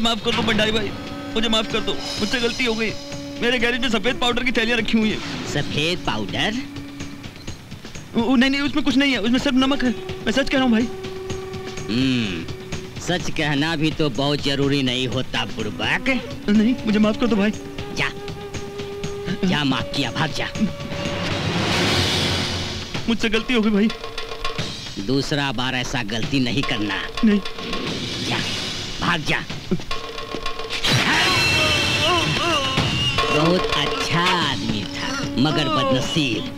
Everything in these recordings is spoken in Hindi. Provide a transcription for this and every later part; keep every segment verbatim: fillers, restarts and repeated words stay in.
माफ कर दो भंडारी भाई, मुझे माफ कर दो, मुझसे गलती हो गई। मेरे गैरेज में सफेद पाउडर की थैलियां रखी हुई है। सफेद पाउडर? नहीं नहीं, उसमें कुछ नहीं है, उसमें सिर्फ नमक है। मैं सच कह रहा हूँ भाई। हम्म, सच कहना भी तो बहुत जरूरी नहीं होता बुड़बक। नहीं, मुझे माफ कर दो भाई। जा जा, माफ किया, भाग जा। मुझसे गलती हो गई भाई। दूसरा बार ऐसा गलती नहीं करना। नहीं। जा, भाग जा। बहुत अच्छा आदमी था मगर बदनसीब।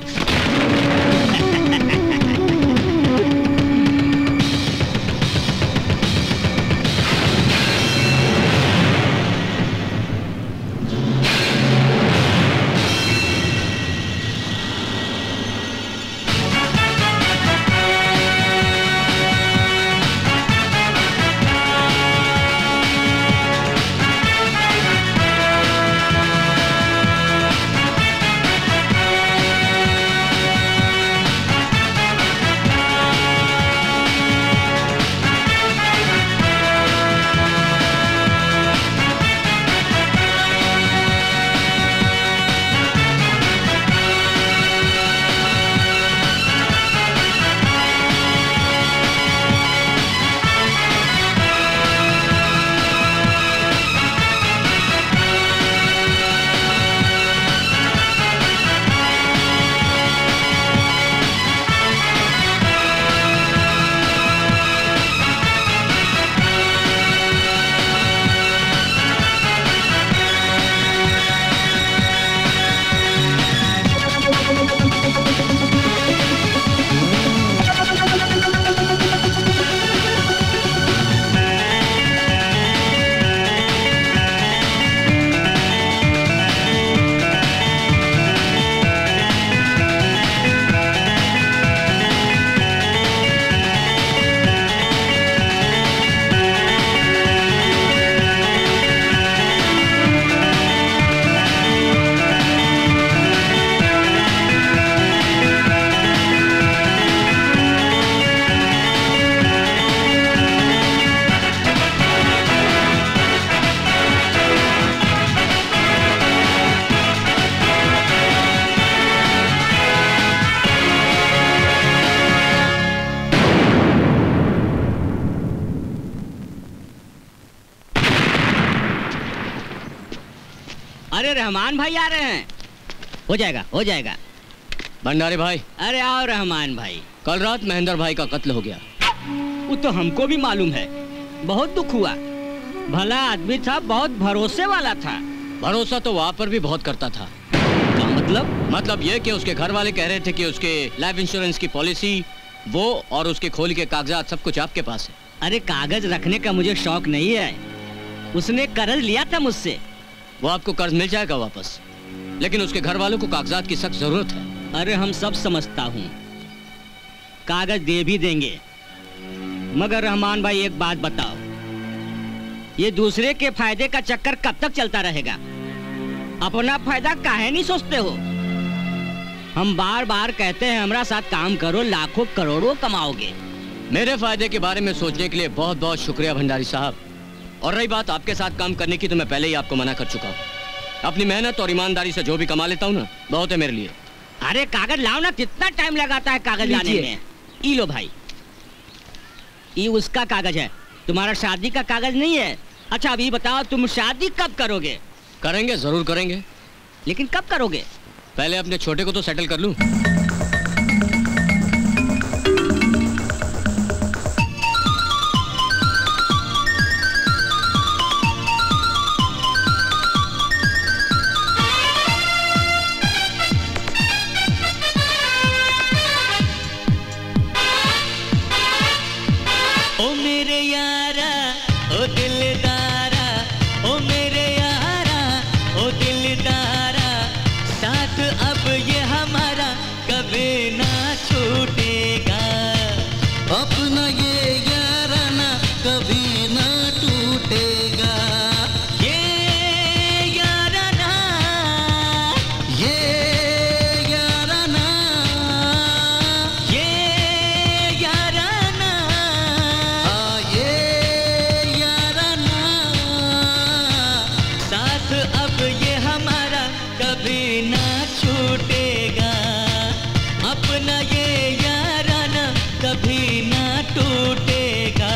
रहमान भाई आ रहे हैं। हो जाएगा हो जाएगा। भंडारी भाई। अरे आओ रहमान भाई। कल रात महेंद्र भाई का कत्ल हो गया। वो तो हमको भी मालूम है, बहुत दुख हुआ। भला आदमी था, बहुत भरोसे वाला था। भरोसा तो वहाँ पर भी बहुत करता था। क्या मतलब? मतलब ये कि उसके घर वाले कह रहे थे कि उसके लाइफ इंश्योरेंस की पॉलिसी, वो और उसके खोल के कागजात सब कुछ आपके पास है। अरे कागज रखने का मुझे शौक नहीं है। उसने कर्ज लिया था मुझसे। वो आपको कर्ज मिल जाएगा वापस, लेकिन उसके घर वालों को कागजात की सख्त जरूरत है। अरे हम सब समझता हूँ, कागज दे भी देंगे, मगर रहमान भाई एक बात बताओ, ये दूसरे के फायदे का चक्कर कब तक चलता रहेगा? अपना फायदा काहे नहीं सोचते हो? हम बार बार कहते हैं हमारा साथ काम करो, लाखों करोड़ों कमाओगे। मेरे फायदे के बारे में सोचने के लिए बहुत बहुत शुक्रिया भंडारी साहब। और रही बात आपके साथ काम करने की, तो मैं पहले ही आपको मना कर चुका हूँ। अपनी मेहनत और ईमानदारी से जो भी कमा लेता हूँ ना, बहुत है मेरे लिए। अरे कागज लाओ ना, कितना टाइम लगाता है कागज लाने में। ई लो भाई, ये उसका कागज है, तुम्हारा शादी का कागज नहीं है। अच्छा अभी बताओ, तुम शादी कब करोगे? करेंगे, जरूर करेंगे। लेकिन कब करोगे? पहले अपने छोटे को तो सेटल कर लूं। ओ मेरे यारा ओ दिलदारा, ओ मेरे यारा ओ दिलदारा, साथ अब ये हमारा ना छूटेगा, अपना ये याराना कभी ना टूटेगा।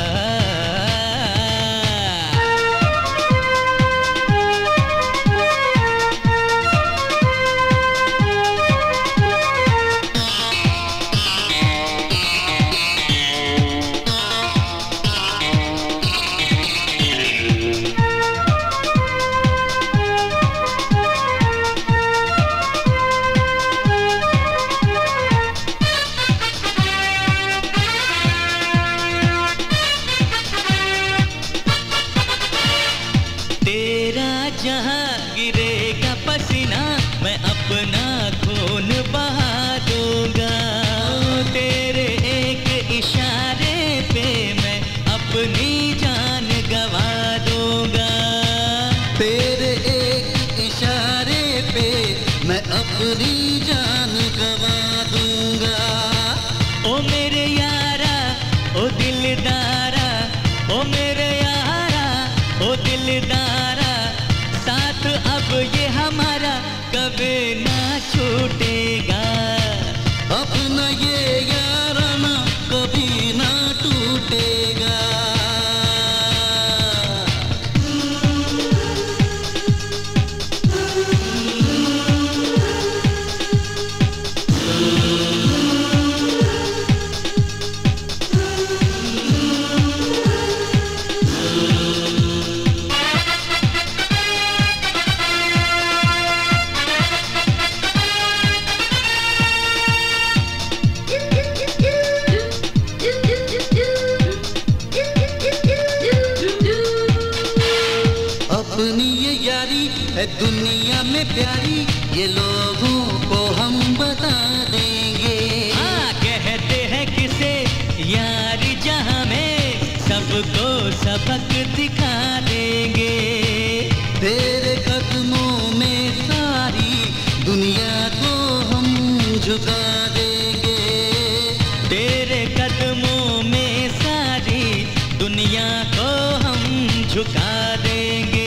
दुनिया में प्यारी ये लोगों को हम बता देंगे। हाँ कहते हैं किसे यारी जहाँ में सबको सबक दिखा देंगे। तेरे कदमों में सारी दुनिया को हम झुका देंगे। तेरे कदमों में सारी दुनिया को हम झुका देंगे।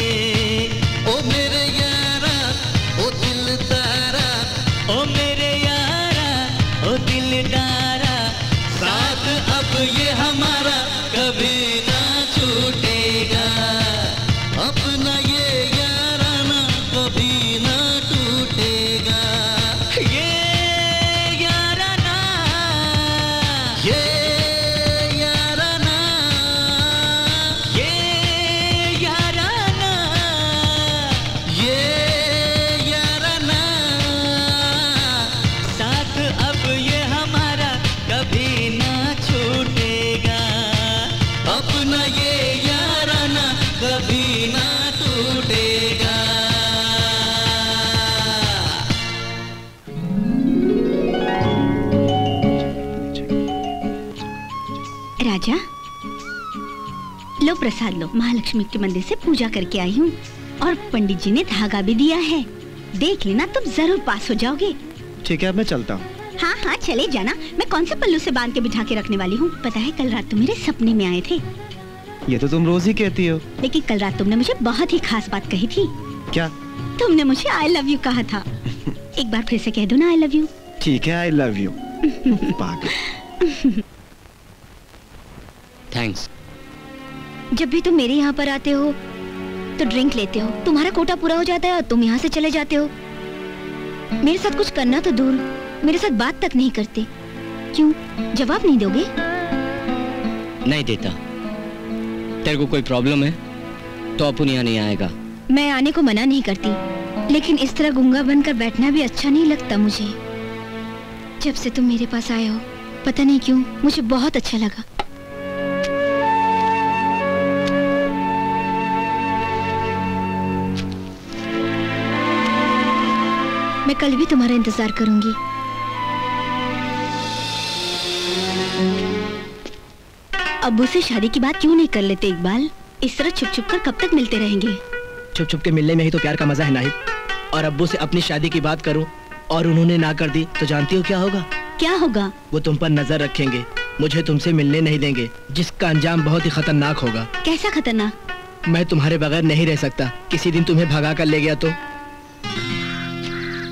ओ मेरे यारा ओ दिलदारा, ओ मेरे यारा ओ दिलदारा, साथ अब ये हमारा कभी ना छूटेगा। अपना ये याराना कभी ना टूटेगा। ये याराना, ये याराना, ये याराना, ये याराना, साथ अब ये हमारा कभी ना छूटेगा। अपना ये याराना कभी ना टूटेगा। राजा लो प्रसाद लो। महालक्ष्मी के मंदिर से पूजा करके आई हूँ और पंडित जी ने धागा भी दिया है। देख लेना तुम जरूर पास हो जाओगे। ठीक है, अब मैं चलता हूँ। हाँ हाँ चले जाना। मैं कौन से पल्लू से बांध के बिठा के रखने वाली हूँ। पता है कल रात तुम मेरे सपने में आए थे। ये तो तुम रोज ही कहती हो। लेकिन कल रात तुमने मुझे बहुत ही खास बात कही थी। क्या? तुमने मुझे आई लव यू कहा था। एक बार फिर से कह दो ना आई लव यू। ठीक है, आई लव यू। पागल। थैंक्स। जब भी तुम मेरे यहाँ पर आते हो तो ड्रिंक लेते हो, तुम्हारा कोटा पूरा हो जाता है और तुम यहाँ से चले जाते हो। मेरे साथ कुछ करना तो दूर, मेरे साथ बात तक नहीं करते। क्यों? जवाब नहीं दोगे? नहीं देता। तेरे को कोई प्रॉब्लम है तो अपन यहाँ नहीं आएगा। मैं आने को मना नहीं करती, लेकिन इस तरह गूंगा बनकर बैठना भी अच्छा नहीं लगता मुझे। जब से तुम मेरे पास आए हो पता नहीं क्यों मुझे बहुत अच्छा लगा। मैं कल भी तुम्हारा इंतजार करूंगी। अब्बू से शादी की बात क्यों नहीं कर लेते इकबाल? इस तरह छुप छुप कर कब तक मिलते रहेंगे? छुप छुप के मिलने में ही तो प्यार का मजा है नाहिद। और अब्बू से अपनी शादी की बात करूं और उन्होंने ना कर दी तो जानती हो क्या होगा? क्या होगा? वो तुम पर नजर रखेंगे, मुझे तुमसे मिलने नहीं देंगे, जिसका अंजाम बहुत ही खतरनाक होगा। कैसा खतरनाक? मैं तुम्हारे बगैर नहीं रह सकता। किसी दिन तुम्हें भगा कर ले गया तो?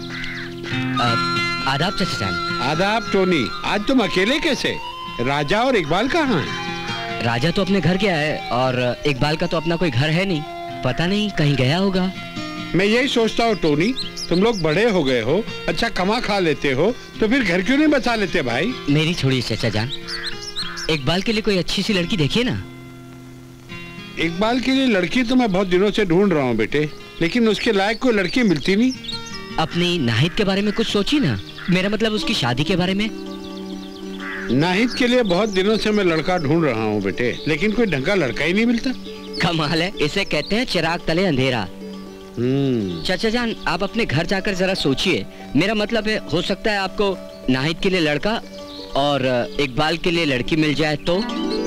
आदाब चाचा जान। आदाब टोनी। आज तुम अकेले कैसे? राजा और इकबाल कहाँ हैं? राजा तो अपने घर गया है और इकबाल का तो अपना कोई घर है नहीं, पता नहीं कहीं गया होगा। मैं यही सोचता हूँ टोनी, तुम लोग बड़े हो गए हो, अच्छा कमा खा लेते हो, तो फिर घर क्यों नहीं बचा लेते भाई? मेरी छोड़िए चाचा जान, इकबाल के लिए कोई अच्छी सी लड़की देखिए ना। इकबाल के लिए लड़की तो मैं बहुत दिनों से ढूंढ रहा हूँ बेटे, लेकिन उसके लायक कोई लड़की मिलती नहीं। अपनी नाहिद के बारे में कुछ सोची ना, मेरा मतलब उसकी शादी के बारे में। नाहिद के लिए बहुत दिनों से मैं लड़का ढूंढ रहा हूँ बेटे, लेकिन कोई ढंग का लड़का ही नहीं मिलता। कमाल है, इसे कहते हैं चिराग तले अंधेरा। चाचा जान, आप अपने घर जाकर जरा सोचिए, मेरा मतलब है हो सकता है आपको नाहिद के लिए लड़का और इकबाल के लिए लड़की मिल जाए तो।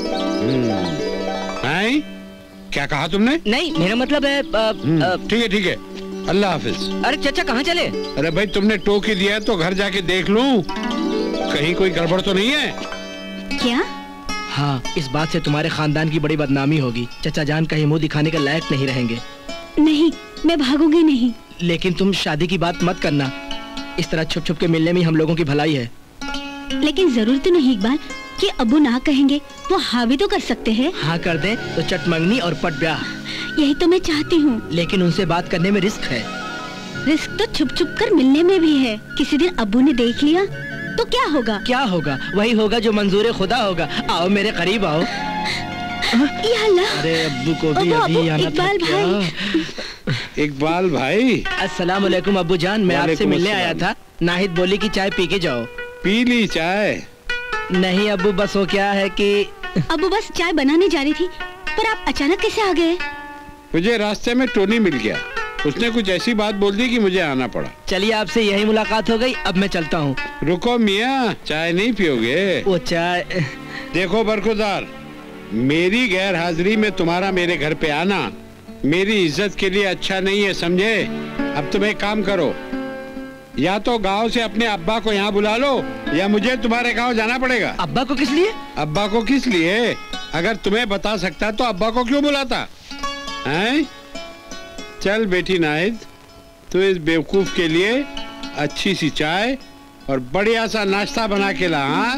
हैं? क्या कहा तुमने? नहीं, मेरा मतलब है। ठीक है ठीक है, अल्लाह हाफिज। अरे चाचा कहाँ चले? अरे भाई तुमने टोक ही दिया है तो घर जाके देख लूं, कहीं कोई गड़बड़ तो नहीं है? क्या? हाँ, इस बात से तुम्हारे खानदान की बड़ी बदनामी होगी। चाचा जान कहीं मुंह दिखाने के लायक नहीं रहेंगे। नहीं, मैं भागूंगी नहीं। लेकिन तुम शादी की बात मत करना, इस तरह छुप छुप के मिलने में हम लोगों की भलाई है। लेकिन जरूर तो नहीं इकबाल कि अब्बू ना कहेंगे, वो हाँ भी तो कर सकते हैं। हाँ कर दे तो चटमंगनी और पट ब्याह। यही तो मैं चाहती हूँ। लेकिन उनसे बात करने में रिस्क है। रिस्क तो छुप छुप कर मिलने में भी है। किसी दिन अब्बू ने देख लिया तो क्या होगा? क्या होगा? वही होगा जो मंजूर खुदा होगा। आओ मेरे करीब आओ। या अल्लाह। अरे अब्बू को भी अभी आना था। इकबाल भाई। इकबाल भाई। अस्सलाम वालेकुम अब्बू जान, मैं आपसे मिलने आया था। नाहिद बोली कि चाय पी के जाओ। पी ली चाय? नहीं अब्बू, बस वो क्या है कि अब्बू बस चाय बनाने जा रही थी, पर आप अचानक कैसे आ गए? मुझे रास्ते में टोनी मिल गया, उसने कुछ ऐसी बात बोल दी कि मुझे आना पड़ा। चलिए आपसे यही मुलाकात हो गई, अब मैं चलता हूँ। रुको मियाँ, चाय नहीं पियोगे? वो चाय। देखो बरखुरदार, मेरी गैर हाजिरी में तुम्हारा मेरे घर पे आना मेरी इज्जत के लिए अच्छा नहीं है, समझे? अब तुम एक काम करो, या तो गांव से अपने अब्बा को यहाँ बुला लो, या मुझे तुम्हारे गांव जाना पड़ेगा। अब्बा को किस लिए? अब्बा को किस लिए? अगर तुम्हें बता सकता तो अब्बा को क्यों बुलाता? हैं? चल बेटी नाहिद, तो इस बेवकूफ के लिए अच्छी सी चाय और बढ़िया सा नाश्ता बना के ला। हाँ?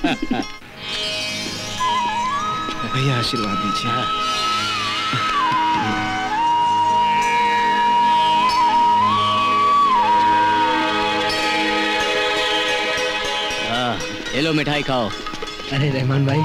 भैया आशीर्वाद दीजिए। ये लो मिठाई खाओ। अरे रहमान भाई।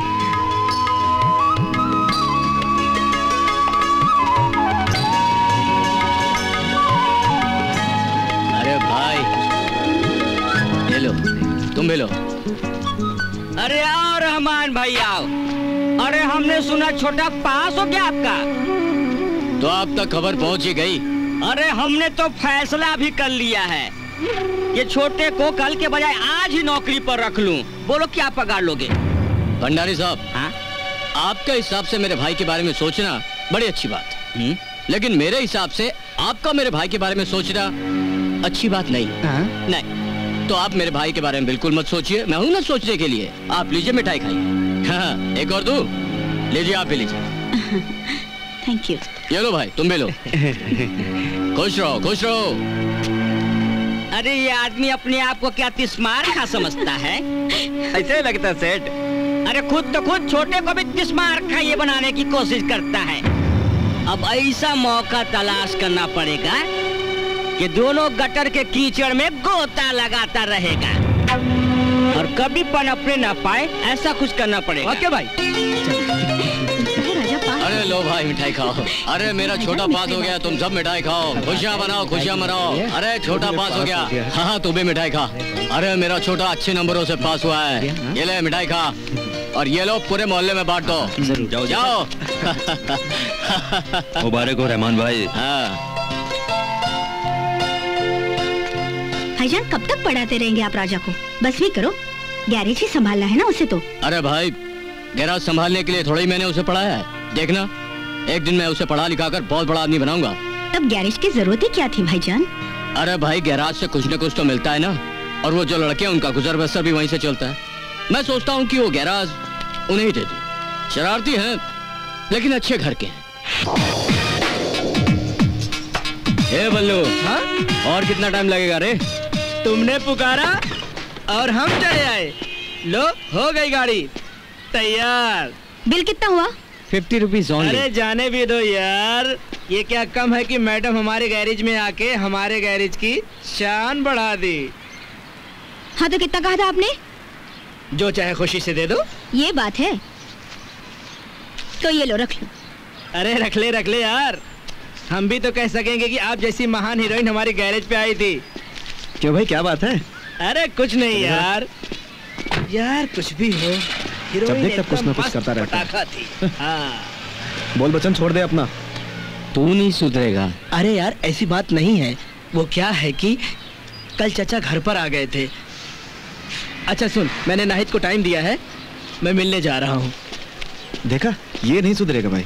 अरे भाई ये लो, तुम भी लो। अरे आओ रहमान भाई आओ। अरे हमने सुना छोटा पास हो गया आपका। तो आप तक खबर पहुंच ही गई। अरे हमने तो फैसला भी कर लिया है, ये छोटे को कल के बजाय आज ही नौकरी पर रख लूं। बोलो क्या पगार लोगे? भंडारी साहब, हाँ? आपके हिसाब से मेरे भाई के बारे में सोचना बड़ी अच्छी बात है, लेकिन मेरे हिसाब से आपका मेरे भाई के बारे में सोचना अच्छी बात नहीं। हाँ? नहीं तो आप मेरे भाई के बारे में बिल्कुल मत सोचिए, मैं हूं ना सोचने के लिए। आप लीजिए मिठाई खाइए। हाँ, एक और दूं? लीजिए, आप भी लीजिए। Thank you. ये लो भाई, तुम भी लो। खुश रहो, खुश रहो। अरे ये आदमी अपने आप को क्या तिस्मार खा समझता है? ऐसे लगता है सेठ। अरे खुद तो खुद छोटे को भी तिस्मार खा ये बनाने की कोशिश करता है। अब ऐसा मौका तलाश करना पड़ेगा कि दोनों गटर के कीचड़ में गोता लगाता रहेगा और कभी पनपने ना पाए, ऐसा कुछ करना पड़ेगा। ओके भाई। अरे लो भाई मिठाई खाओ। अरे मेरा छोटा पास हो गया, तुम सब मिठाई खाओ, खुशियाँ बनाओ, खुशियाँ मनाओ। अरे छोटा पास हो गया। हाँ हाँ, तू भी मिठाई खा। अरे मेरा छोटा अच्छे नंबरों से पास हुआ है, ये ले मिठाई खा। और ये लो पूरे मोहल्ले में बांट दो। जरूर जाओ जाओ। मुबारक हो रहमान भाई। हाँ। भाईजान कब तक पढ़ाते रहेंगे आप राजा को? बस भी करो, गैरेज ही संभालना है ना उसे तो। अरे भाई, गैराज संभालने के लिए थोड़ा ही मैंने उसे पढ़ाया है। देखना, एक दिन मैं उसे पढ़ा लिखा कर बहुत बड़ा आदमी बनाऊंगा। तब गैरेज की जरूरत ही क्या थी भाईजान? अरे भाई, गैराज से कुछ न कुछ तो मिलता है ना, और वो जो लड़के हैं उनका गुजर बसर भी वहीं से चलता है। मैं सोचता हूँ कि वो गैराज उन्हें ही दे दूं। शरारती हैं लेकिन अच्छे घर के हैं। ए बल्लू, हाँ? और कितना टाइम लगेगा रे? तुमने पुकारा और हम चले आए। लो, हो गई गाड़ी तैयार। बिल कितना हुआ? फिफ्टी रुपीज अरे जाने भी दो यार, ये क्या कम है कि मैडम हमारे गैरेज में आके हमारे गैरेज की शान बढ़ा दी। हाँ तो कितना कहा था आपने? जो चाहे खुशी से दे दो। ये बात है तो ये लो, रख लो। अरे रख ले रख ले यार, हम भी तो कह सकेंगे कि आप जैसी महान हीरोइन हमारे गैरेज पे आई थी। क्यों भाई, क्या बात है? अरे कुछ नहीं यार, यार कुछ भी हो, जब देख तब कुछ ना कुछ करता रहता है। थी। हाँ। बोल बचन, छोड़ दे अपना। तू नहीं सुधरेगा। अरे यार ऐसी बात नहीं है, वो क्या है कि कल चाचा घर पर आ गए थे। अच्छा सुन, मैंने नाहिद को टाइम दिया है, मैं मिलने जा रहा हूँ। देखा, ये नहीं सुधरेगा भाई।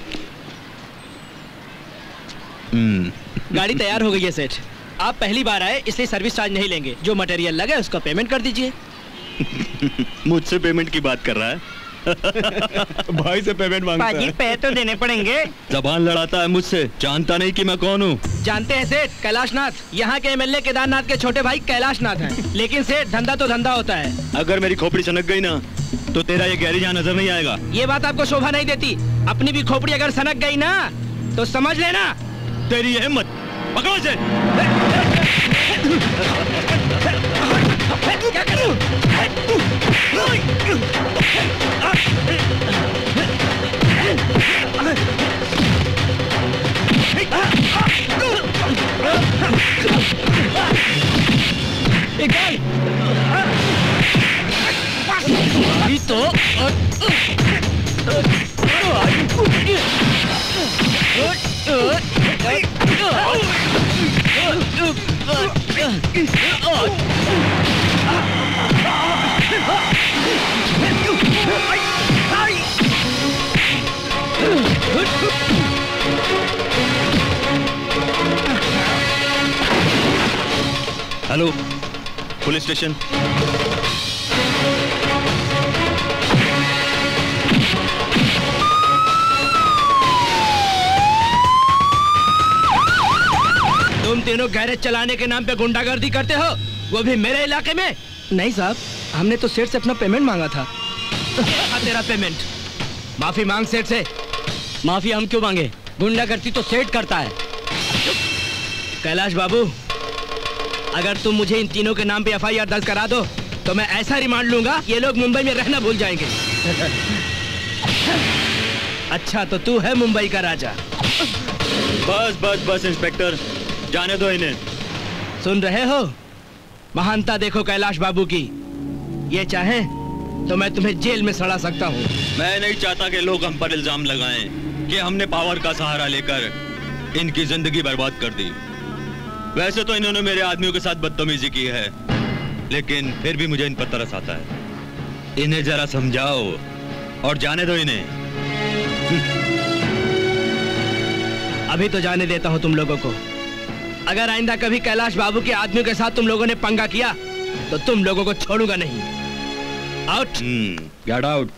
गाड़ी तैयार हो गई है सेठ, आप पहली बार आए इसलिए सर्विस चार्ज नहीं लेंगे। जो मटेरियल लगे उसका पेमेंट कर दीजिए। मुझसे पेमेंट की बात कर रहा है। भाई से पेमेंट मांगता है। पाजी पैसे तो देने पड़ेंगे। जबान लड़ाता है मुझसे, जानता नहीं कि मैं कौन हूँ। जानते हैं सेठ, कैलाश नाथ, यहाँ के एमएलए केदारनाथ के छोटे भाई कैलाश नाथ हैं। लेकिन सेठ धंधा तो धंधा होता है। अगर मेरी खोपड़ी सनक गई ना तो तेरा ये गैरेज यहाँ नजर नहीं आएगा। ये बात आपको शोभा नहीं देती। अपनी भी खोपड़ी अगर सनक गई ना तो समझ लेना तेरी ये हिम्मत। पकड़ो से। क्या करूं? तो हेलो, पुलिस स्टेशन। तुम तीनों गैरेज चलाने के नाम पे गुंडागर्दी करते हो, वो भी मेरे इलाके में? नहीं साहब, हमने तो सेठ से अपना पेमेंट मांगा था। तेरा पेमेंट? माफी मांग सेठ से। माफी हम क्यों मांगे? गुंडागर्दी तो सेठ करता है। कैलाश बाबू, अगर तुम मुझे इन तीनों के नाम पे एफ आई आर दर्ज करा दो तो मैं ऐसा रिमांड लूंगा ये लोग मुंबई में रहना भूल जाएंगे। अच्छा तो तू है मुंबई का राजा। बस बस बस इंस्पेक्टर, जाने दो इन्हें। सुन रहे हो? महानता देखो कैलाश बाबू की। ये चाहे तो मैं तुम्हें जेल में सड़ा सकता हूँ। मैं नहीं चाहता कि लोग हम पर इल्जाम लगाएं कि हमने पावर का सहारा लेकर इनकी जिंदगी बर्बाद कर दी। वैसे तो इन्होंने मेरे आदमियों के साथ बदतमीजी की है, लेकिन फिर भी मुझे इन पर तरस आता है। इन्हें जरा समझाओ और जाने दो इन्हें। अभी तो जाने देता हूँ तुम लोगों को। अगर आइंदा कभी कैलाश बाबू के आदमियों के साथ तुम लोगों ने पंगा किया तो तुम लोगों को छोड़ूंगा नहीं। आउट। Get out.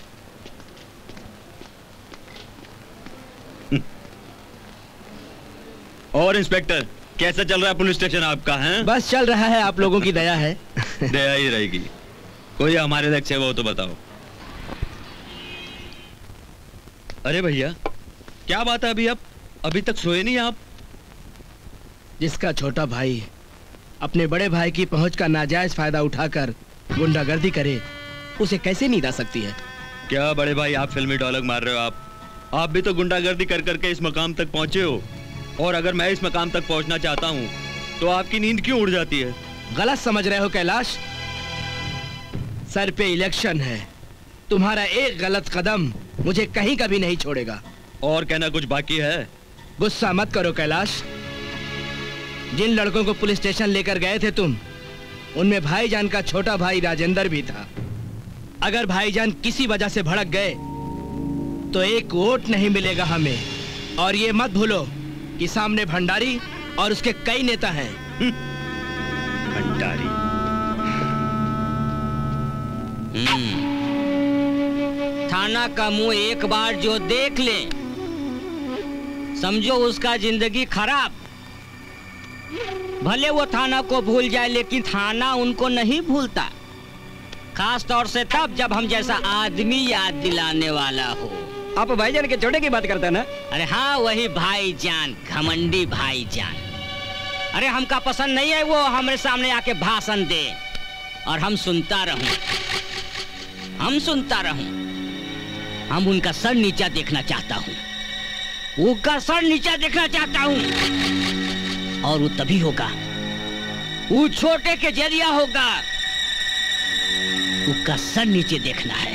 और इंस्पेक्टर, कैसा चल रहा है पुलिस स्टेशन आपका? है बस चल रहा है, आप लोगों की दया है। दया ही रहेगी। कोई हमारे लक्ष्य वो तो बताओ। अरे भैया, क्या बात है? अभी आप अभी तक सोए नहीं आप? जिसका छोटा भाई अपने बड़े भाई की पहुंच का नाजायज फायदा उठाकर गुंडागर्दी करे, उसे कैसे नींद आ सकती है? क्या बड़े भाई, आप फिल्मी डायलॉग मार रहे हो? आप आप भी तो गुंडागर्दी कर करके इस मकाम तक पहुंचे हो, और अगर मैं इस मकाम तक पहुंचना चाहता हूं तो आपकी नींद क्यों उड़ जाती है? गलत समझ रहे हो कैलाश। सर पे इलेक्शन है, तुम्हारा एक गलत कदम मुझे कहीं कभी नहीं छोड़ेगा। और कहना कुछ बाकी है? गुस्सा मत करो कैलाश। जिन लड़कों को पुलिस स्टेशन लेकर गए थे तुम, उनमें भाईजान का छोटा भाई राजेंद्र भी था। अगर भाईजान किसी वजह से भड़क गए तो एक वोट नहीं मिलेगा हमें। और ये मत भूलो कि सामने भंडारी और उसके कई नेता हैं। भंडारी? थाना का मुंह एक बार जो देख ले, समझो उसका जिंदगी खराब। भले वो थाना को भूल जाए लेकिन थाना उनको नहीं भूलता, खास तौर से तब जब हम जैसा आदमी याद दिलाने वाला हो। आप भाईजान के छोटे की बात करते हैं ना? अरे हाँ, वही भाईजान, घमंडी भाईजान। अरे हमका पसंद नहीं है वो हमारे सामने आके भाषण दे और हम सुनता रहूं, हम सुनता रहूं। हम उनका सर नीचा देखना चाहता हूं, उनका सर नीचा देखना चाहता हूं। और वो तभी होगा, वो छोटे के जरिया होगा। उसका सर नीचे देखना है।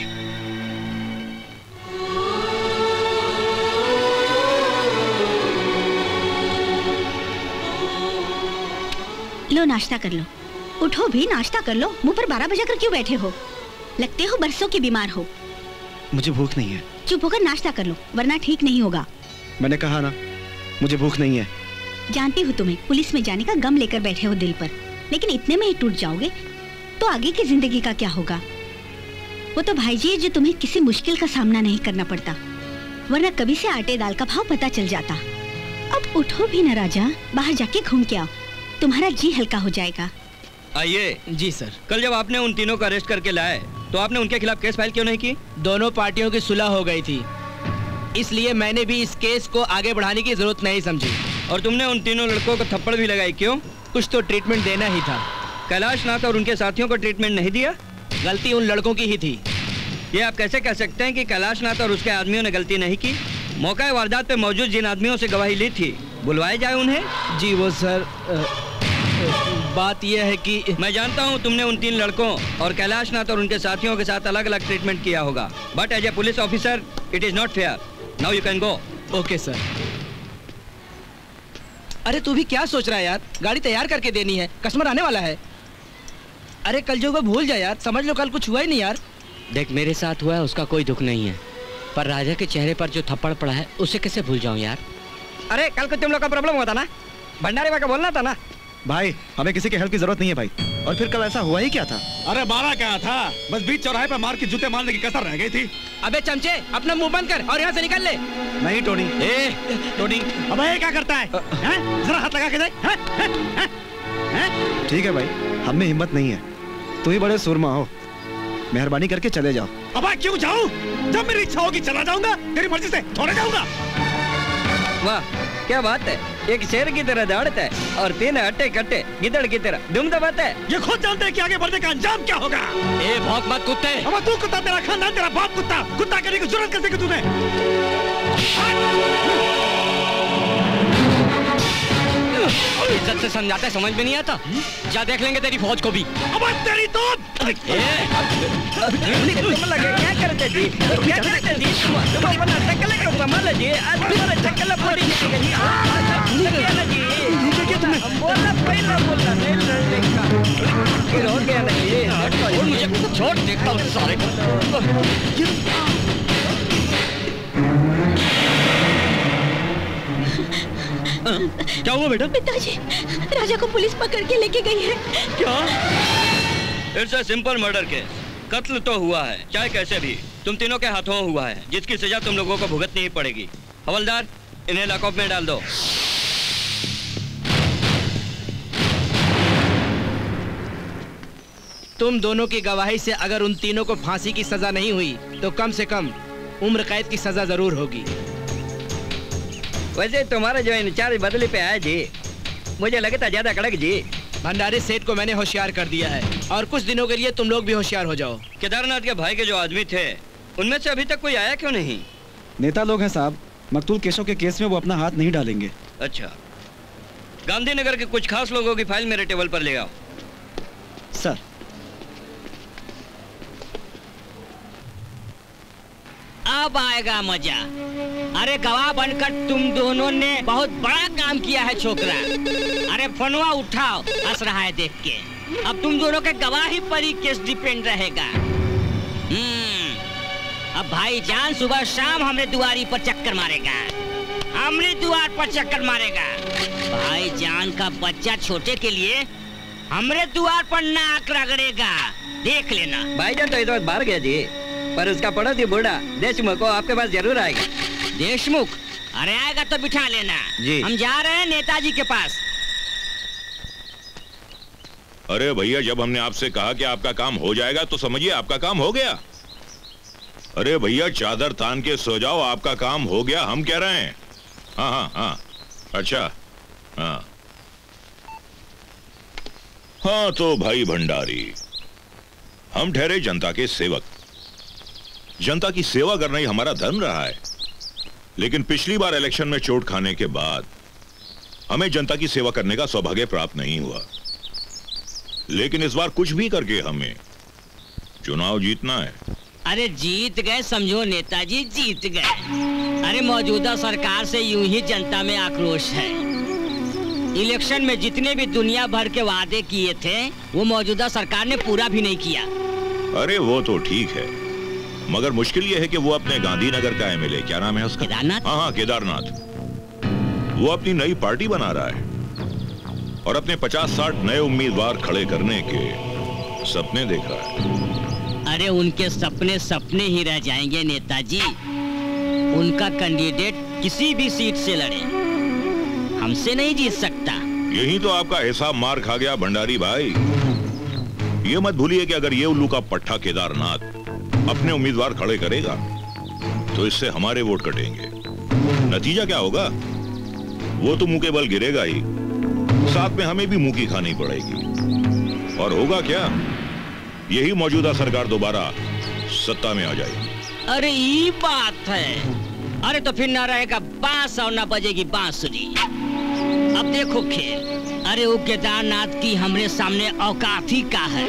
लो नाश्ता कर लो। उठो भी, नाश्ता कर लो। मुंह पर बारह बजा कर क्यों बैठे हो? लगते हो बरसों के बीमार हो। मुझे भूख नहीं है। चुप होकर नाश्ता कर लो वरना ठीक नहीं होगा। मैंने कहा ना मुझे भूख नहीं है। जानती हूँ तुम्हें पुलिस में जाने का गम लेकर बैठे हो दिल पर, लेकिन इतने में ही टूट जाओगे तो आगे की जिंदगी का क्या होगा? वो तो भाईजी है जो तुम्हें किसी मुश्किल का सामना नहीं करना पड़ता, वरना कभी से आटे दाल का भाव पता चल जाता। अब उठो भी न राजा, बाहर जाके घूम के आओ, तुम्हारा जी हल्का हो जाएगा। आइए। जी सर। कल जब आपने उन तीनों को अरेस्ट करके लाए तो आपने उनके खिलाफ केस फाइल क्यों नहीं की? दोनों पार्टियों की सुलह हो गई थी, इसलिए मैंने भी इस केस को आगे बढ़ाने की जरूरत नहीं समझी। और तुमने उन तीनों लड़कों को थप्पड़ भी लगाई, क्यों? कुछ तो ट्रीटमेंट देना ही था। कैलाश नाथ और उनके साथियों को ट्रीटमेंट नहीं दिया? गलती उन लड़कों की ही थी। ये आप कैसे कह सकते हैं कि कैलाश नाथ और उसके आदमियों ने गलती नहीं की? मौका वारदात पे मौजूद जिन आदमियों से गवाही ली थी बुलवाए जाए उन्हें। जी वो सर आ, आ, बात यह है कि मैं जानता हूं तुमने उन तीन लड़कों और कैलाश नाथ और उनके साथियों के साथ अलग अलग ट्रीटमेंट किया होगा, but as a police officer it is not fair. Now you can go. Okay sir. अरे तू भी क्या सोच रहा है यार, गाड़ी तैयार करके देनी है, कस्टमर आने वाला है। अरे कल जो वो भूल जा यार, समझ लो कल कुछ हुआ ही नहीं यार। देख मेरे साथ हुआ है उसका कोई दुख नहीं है, पर राजा के चेहरे पर जो थप्पड़ पड़ा है उसे कैसे भूल जाऊं यार। अरे कल को तुम लोग का प्रॉब्लम हुआ था ना, भंडारी भाई का बोलना था ना। भाई हमें किसी की हेल्प की जरूरत नहीं है भाई। और फिर कल ऐसा हुआ ही क्या था? अरे बारह क्या था, बस बीच चौराहे पर मार के जूते मारने की कसर रह गई थी। अबे चमचे अपना मुंह बंद कर और यहाँ से निकल ले। नहीं टोनी। ए टोनी, अबे ये क्या करता है? हैं? जरा हाथ लगा के देख। हैं? हैं? हैं? ठीक है भाई, हम में हिम्मत नहीं है, तू ही बड़े सुरमा हो, मेहरबानी करके चले जाओ। अब क्यों जाऊं? जब मेरी इच्छा होगी चला जाऊंगा, तेरी मर्जी से थोड़े जाऊंगा। वाह क्या बात है, एक शेर की तरह दौड़ता है और तीन हट्टे कट्टे गिदड़ की तरह दुम दबाता है। ये खुद जानते हैं कि आगे बढ़ने का अंजाम क्या होगा। ए भौंक मत कुत्ते। अब तू कुत्ता, तेरा खानदान, तेरा बाप कुत्ता, कुत्ता करने की जरूरत कैसे की तूने? इज्जत से समझाते समझ में नहीं आता, जा देख लेंगे तेरी फौज को भी। अब तेरी तो क्या करते जी, क्या करते जी, तुम अपना चक्कर लेकर संभाल जी, आज तुम्हारा चक्कर पूरी बोलना पहला बोलना नहीं लड़ेगा, फिर हो गया नहीं। मुझे छोड़ देखता हूँ सारे क्या हुआ बेटा? पिताजी, राजा को पुलिस पकड़ के लेके गई है। क्या? It's a simple murder case. कत्ल तो हुआ है, चाहे कैसे भी, तुम तीनों के हाथों हुआ है, जिसकी सजा तुम लोगों को भुगतनी ही पड़ेगी। हवलदार, इन्हें लॉकअप में डाल दो। तुम दोनों की गवाही से अगर उन तीनों को फांसी की सजा नहीं हुई तो कम से कम उम्र कैद की सजा जरूर होगी। वैसे तुम्हारा जो इंचार्ज बदली पे आया जी, मुझे लगता ज्यादा कड़क जी। भंडारी सेठ को मैंने होशियार कर दिया है और कुछ दिनों के लिए तुम लोग भी होशियार हो जाओ। केदारनाथ के भाई के जो आदमी थे उनमें से अभी तक कोई आया क्यों नहीं? नेता लोग हैं साहब, मकतूल केशव के केस में वो अपना हाथ नहीं डालेंगे। अच्छा, गांधीनगर के कुछ खास लोगों की फाइल मेरे टेबल पर ले आओ। सर। अब आएगा मजा। अरे गवाह बनकर तुम दोनों ने बहुत बड़ा काम किया है छोकरा। अरे फोनवा उठाओ, हंस रहा है देख के। अब तुम दोनों के गवाही पर ही केस डिपेंड रहेगा। हम्म, अब भाईजान सुबह शाम हमरे दुआरी पर चक्कर मारेगा, हमरे द्वार पर चक्कर मारेगा। भाईजान का बच्चा छोटे के लिए हमरे द्वार पर नाक रगड़ेगा, देख लेना। भाईजान तो इस वक्त बाहर गया जी, पर उसका पड़ोसी बूढ़ा देशमुख को आपके पास जरूर आएगा। देशमुख? अरे आएगा तो बिठा लेना जी। हम जा रहे हैं नेताजी के पास। अरे भैया, जब हमने आपसे कहा कि आपका काम हो जाएगा तो समझिए आपका काम हो गया। अरे भैया, चादर तान के सो जाओ, आपका काम हो गया, हम कह रहे हैं। हाँ हाँ हाँ, अच्छा हाँ हाँ। तो भाई भंडारी, हम ठहरे जनता के सेवक। जनता की सेवा करना ही हमारा धर्म रहा है। लेकिन पिछली बार इलेक्शन में चोट खाने के बाद हमें जनता की सेवा करने का सौभाग्य प्राप्त नहीं हुआ। लेकिन इस बार कुछ भी करके हमें चुनाव जीतना है। अरे जीत गए समझो नेताजी, जीत गए। अरे मौजूदा सरकार से यूं ही जनता में आक्रोश है। इलेक्शन में जितने भी दुनिया भर के वादे किए थे वो मौजूदा सरकार ने पूरा भी नहीं किया। अरे वो तो ठीक है, मगर मुश्किल ये है कि वो अपने गांधीनगर का एमएलए, क्या नाम है उसका? केदारनाथ। हाँ हाँ केदारनाथ, वो अपनी नई पार्टी बना रहा है और अपने पचास साठ नए उम्मीदवार खड़े करने के सपने देख रहा है। अरे उनके सपने सपने ही रह जाएंगे नेताजी। उनका कैंडिडेट किसी भी सीट से लड़े, हमसे नहीं जीत सकता। यही तो आपका हिसाब मार खा गया भंडारी भाई। ये मत भूलिए कि अगर ये उल्लू का पट्टा केदारनाथ अपने उम्मीदवार खड़े करेगा तो इससे हमारे वोट कटेंगे। नतीजा क्या होगा? वो तो मुंह के बल गिरेगा ही, साथ में हमें भी मुंह की खानी पड़ेगी। और होगा क्या? यही मौजूदा सरकार दोबारा सत्ता में आ जाएगी। अरे ये बात है। अरे तो फिर ना रहेगा बांस और ना बजेगी बांसुरी। अब देखो खेल। अरे वो केदारनाथ की हमरे सामने औकात ही का है।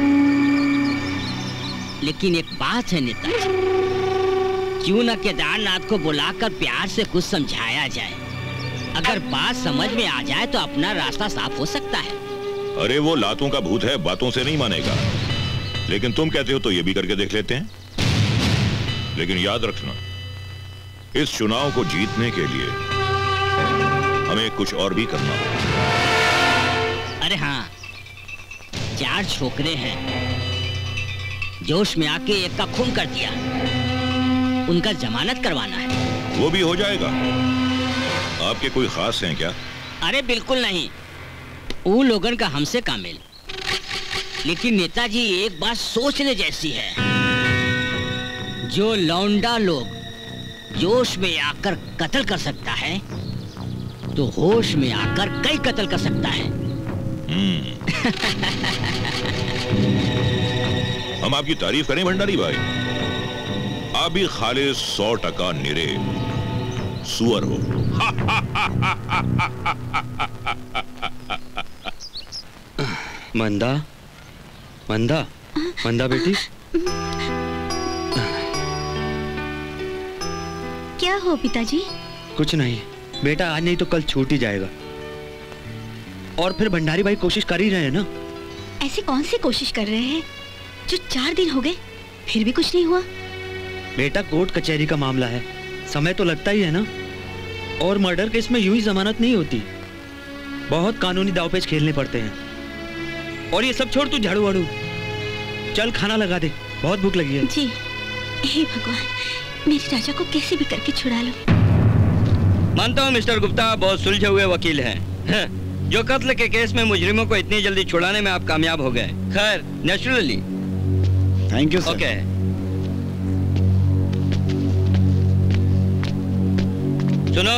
लेकिन एक बात है नेताजी, क्यों ना केदारनाथ को बुलाकर प्यार से कुछ समझाया जाए। अगर बात समझ में आ जाए तो अपना रास्ता साफ हो सकता है। अरे वो लातों का भूत है, बातों से नहीं मानेगा। लेकिन तुम कहते हो तो ये भी करके देख लेते हैं। लेकिन याद रखना, इस चुनाव को जीतने के लिए हमें कुछ और भी करना होगा। अरे हाँ, चार छोकरे हैं, जोश में आके एक का खून कर दिया, उनका जमानत करवाना है। वो भी हो जाएगा। आपके कोई खास हैं क्या? अरे बिल्कुल नहीं, वो लोगन का हमसे कामिल। लेकिन नेताजी एक बात सोचने जैसी है, जो लौंडा लोग जोश में आकर कत्ल कर सकता है तो होश में आकर कई कत्ल कर सकता है। हम आपकी तारीफ करें भंडारी भाई, आप भी खालिस सौ टका निरे सुअर हो। मंदा, मंदा, मंदा बेटी। क्या हो पिताजी? कुछ नहीं बेटा, आज नहीं तो कल छूट ही जाएगा। और फिर भंडारी भाई कोशिश कर ही रहे हैं ना। ऐसी कौन सी कोशिश कर रहे हैं जो चार दिन हो गए फिर भी कुछ नहीं हुआ? बेटा, कोर्ट कचहरी का मामला है, समय तो लगता ही है ना। और मर्डर केस में यूं ही जमानत नहीं होती, बहुत कानूनी दावपेच खेलने पड़ते हैं। और ये सब छोड़, तू झाड़ू वाड़ू चल खाना लगा दे, बहुत भूख लगी है। जी, हे भगवान, मेरे राजा को कैसे भी करके छुड़ा लो। मानता हूँ मिस्टर गुप्ता बहुत सुलझे हुए वकील हैं, जो कत्ल के केस में मुजरिमों को इतनी जल्दी छुड़ाने में आप कामयाब हो गए। खैर, naturally. Thank you sir. Okay. सुनो,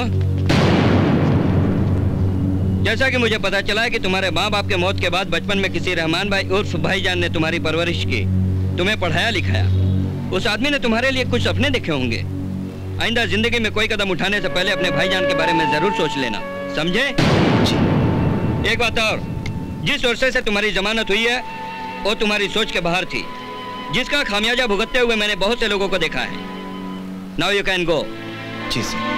जैसा कि मुझे पता चला है कि तुम्हारे माँ बाप के मौत के बाद बचपन में किसी रहमान भाई उर्फ भाईजान ने तुम्हारी परवरिश की, तुम्हें पढ़ाया लिखाया। उस आदमी ने तुम्हारे लिए कुछ सपने देखे होंगे। आइंदा जिंदगी में कोई कदम उठाने से पहले अपने भाईजान के बारे में जरूर सोच लेना, समझे? एक बात और, जिस वर्षे से तुम्हारी जमानत हुई है वो तुम्हारी सोच के बाहर थी, जिसका खामियाजा भुगतते हुए मैंने बहुत से लोगों को देखा है। Now you can go. जी सर।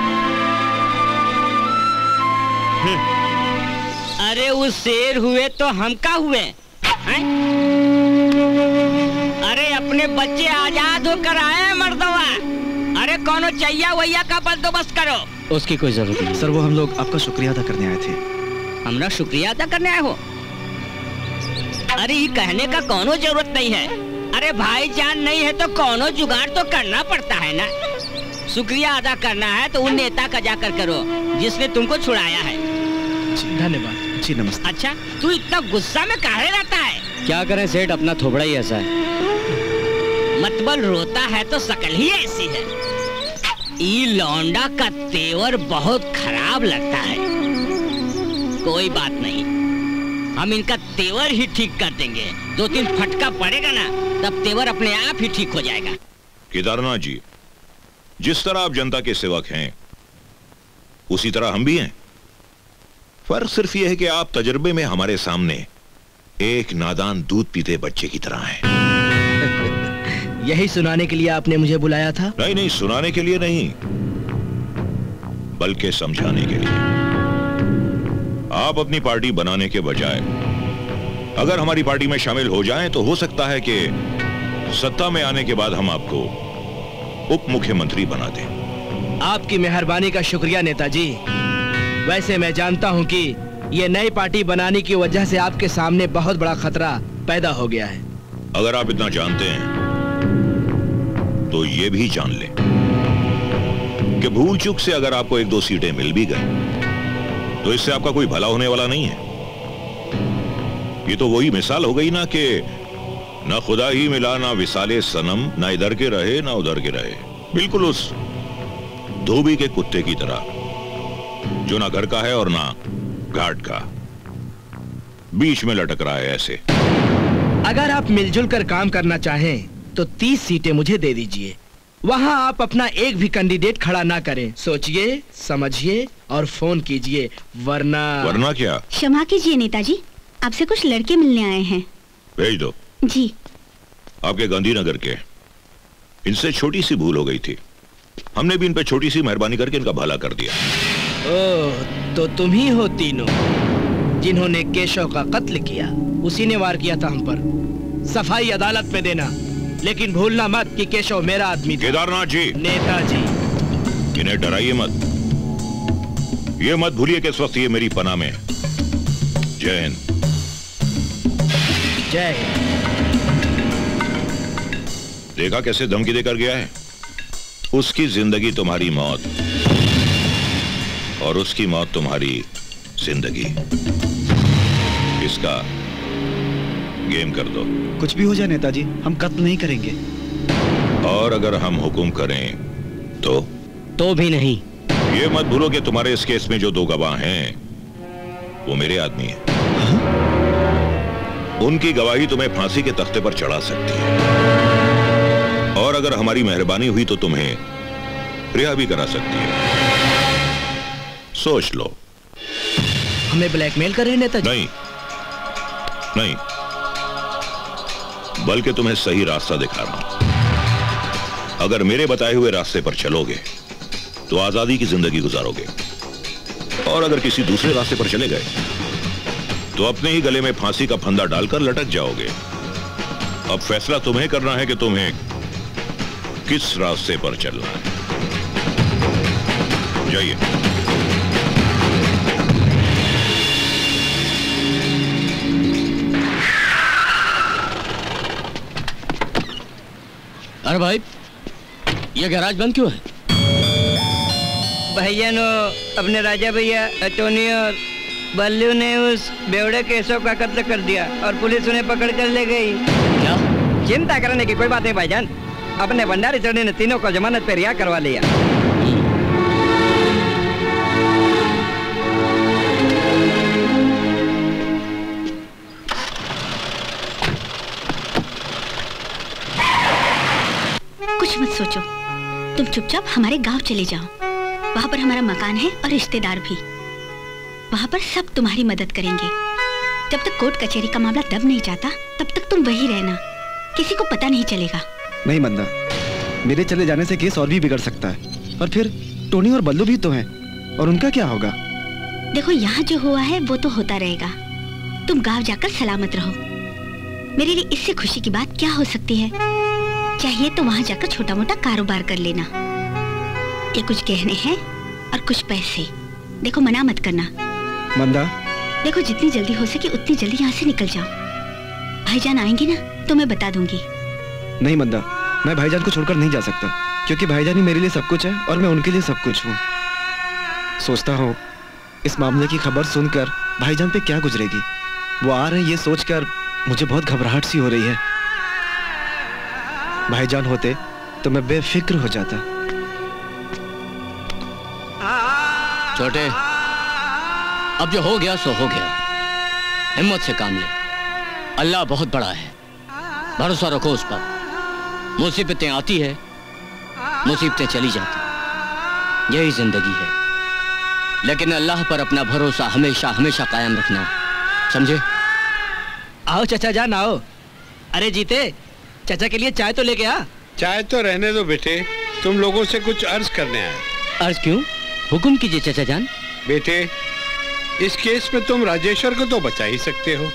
अरे वो शेर हुए तो हम का हुए हैं? अरे अपने बच्चे आजाद होकर आए मर्दवा। अरे कौनो चैया वैया का बंदोबस्त करो। उसकी कोई जरूरत नहीं सर, वो हम लोग आपका शुक्रिया अदा करने आए थे। हमरा शुक्रिया अदा करने आए हो? अरे ये कहने का कोनो जरूरत नहीं है। अरे भाईजान नहीं है तो कोनो जुगाड़ तो करना पड़ता है ना। शुक्रिया अदा करना है तो उन नेता का जाकर करो जिसने तुमको छुड़ाया है। धन्यवाद। जी नमस्ते। अच्छा, तू इतना गुस्सा में काहे रहता है? क्या करें सेठ, अपना थोबड़ा ही ऐसा है। मतबल रोता है तो शकल ही ऐसी है। ई लौंडा का तेवर बहुत खराब लगता है। कोई बात नहीं, हम इनका तेवर ही ठीक कर देंगे। दो तीन फटका पड़ेगा ना, तब तेवर अपने आप ही ठीक हो जाएगा। केदारनाथ जी, जिस तरह आप जनता के सेवक हैं, उसी तरह हम भी हैं। फर्क सिर्फ यह है कि आप तजर्बे में हमारे सामने एक नादान दूध पीते बच्चे की तरह हैं। यही सुनाने के लिए आपने मुझे बुलाया था? नहीं नहीं, सुनाने के लिए नहीं, बल्कि समझाने के लिए। आप अपनी पार्टी बनाने के बजाय अगर हमारी पार्टी में शामिल हो जाएं, तो हो सकता है कि सत्ता में आने के बाद हम आपको उप मुख्यमंत्री बना दें। आपकी मेहरबानी का शुक्रिया नेताजी। वैसे मैं जानता हूं कि ये नई पार्टी बनाने की वजह से आपके सामने बहुत बड़ा खतरा पैदा हो गया है। अगर आप इतना जानते हैं तो ये भी जान लें कि भूल चूक से अगर आपको एक दो सीटें मिल भी गई तो इससे आपका कोई भला होने वाला नहीं है। ये तो वही मिसाल हो गई ना कि ना खुदा ही मिला ना विसाले सनम, ना इधर के रहे ना उधर के रहे। बिल्कुल उस धोबी के कुत्ते की तरह जो ना घर का है और ना घाट का, बीच में लटक रहा है। ऐसे अगर आप मिलजुल कर काम करना चाहें तो तीस सीटें मुझे दे दीजिए। वहां आप अपना एक भी कैंडिडेट खड़ा ना करें। सोचिए, समझिए और फोन कीजिए, वरना वरना क्या? क्षमा कीजिए नेताजी, आपसे कुछ लड़के मिलने आए हैं। भेज दो। जी। आपके गांधीनगर के, इनसे छोटी सी भूल हो गई थी, हमने भी इन पे छोटी सी मेहरबानी करके इनका भला कर दिया। ओह, तो तुम ही हो तीनों जिन्होंने केशव का कत्ल किया। उसी ने वार किया था हम पर। सफाई अदालत में देना, लेकिन भूलना मत कि केशव मेरा आदमी था। केदारनाथ जी। नेताजी। इन्हें डराइए मत, ये मत भूलिए कि इस वक्त ये मेरी पनाह में। जय हिंद। जय हिंद। देखा कैसे धमकी देकर गया है? उसकी जिंदगी तुम्हारी मौत और उसकी मौत तुम्हारी जिंदगी। इसका गेम कर दो। कुछ भी हो जाए नेताजी, हम कत्ल नहीं करेंगे। और अगर हम हुक्म करें तो तो भी नहीं। ये मत भूलो कि तुम्हारे इस केस में जो दो गवाह हैं वो मेरे आदमी हैं। उनकी गवाही तुम्हें फांसी के तख्ते पर चढ़ा सकती है, और अगर हमारी मेहरबानी हुई तो तुम्हें रिहा भी करा सकती है। सोच लो। हमें ब्लैकमेल कर रहे हैं नेताजी? नहीं नहीं, बल्कि तुम्हें सही रास्ता दिखा रहा हूं। अगर मेरे बताए हुए रास्ते पर चलोगे तो आजादी की जिंदगी गुजारोगे, और अगर किसी दूसरे रास्ते पर चले गए तो अपने ही गले में फांसी का फंदा डालकर लटक जाओगे। अब फैसला तुम्हें करना है कि तुम्हें किस रास्ते पर चलना है। जाइए। अरे भाई, ये गैराज बंद क्यों है? भैया नो अपने राजा भैया, टोनी और बल्लू ने उस बेवड़े केशव का कत्ल कर दिया और पुलिस उन्हें पकड़ कर ले गई। क्या? चिंता करने की कोई बात नहीं भाईजान, अपने भंडारी चढ़ने ने तीनों को जमानत पे रिहा करवा लिया। कुछ मत सोचो, तुम चुपचाप हमारे गांव चले जाओ। वहाँ पर हमारा मकान है और रिश्तेदार भी। वहाँ पर सब तुम्हारी मदद करेंगे। जब तक कोर्ट कचहरी का मामला दब नहीं जाता, तब तक तुम वही रहना, किसी को पता नहीं चलेगा। नहीं मंदा, मेरे चले जाने से केस और भी बिगड़ सकता है। और फिर टोनी और बल्लू भी तो हैं, और उनका क्या होगा? देखो, यहाँ जो हुआ है वो तो होता रहेगा। तुम गाँव जाकर सलामत रहो। मेरे लिए इससे खुशी की बात क्या हो सकती है? चाहिए तो वहाँ जाकर छोटा मोटा कारोबार कर लेना। ये कुछ गहने हैं और कुछ पैसे। देखो, मना मत करना। मंदा, देखो, जितनी जल्दी हो सके उतनी जल्दी यहाँ से निकल जाओ। भाईजान आएंगे ना तो मैं बता दूंगी। नहीं मंदा, मैं भाईजान को छोड़कर नहीं जा सकता, क्योंकि भाईजान ही मेरे लिए सब कुछ है और मैं उनके लिए सब कुछ हूँ। सोचता हूँ इस मामले की खबर सुनकर भाईजान पे क्या गुजरेगी। वो आ रहे हैं ये सोचकर मुझे बहुत घबराहट सी हो रही है। भाईजान होते तो मैं बेफिक्र हो जाता। छोटे, अब जो हो गया सो हो गया। हिम्मत से काम ले, अल्लाह बहुत बड़ा है, भरोसा रखो उस पर। मुसीबतें आती है, मुसीबतें चली जाती, यही जिंदगी है। लेकिन अल्लाह पर अपना भरोसा हमेशा हमेशा कायम रखना, समझे? आओ चाचा जान आओ। अरे जीते, चाचा के लिए चाय तो लेके आ। चाय तो रहने दो बेटे, तुम लोगों से कुछ अर्ज करने आए। अर्ज क्यों? हुक्म कीजिए चाचा जान। बेटे, इस केस में तुम राजेश्वर को तो बचा ही सकते हो।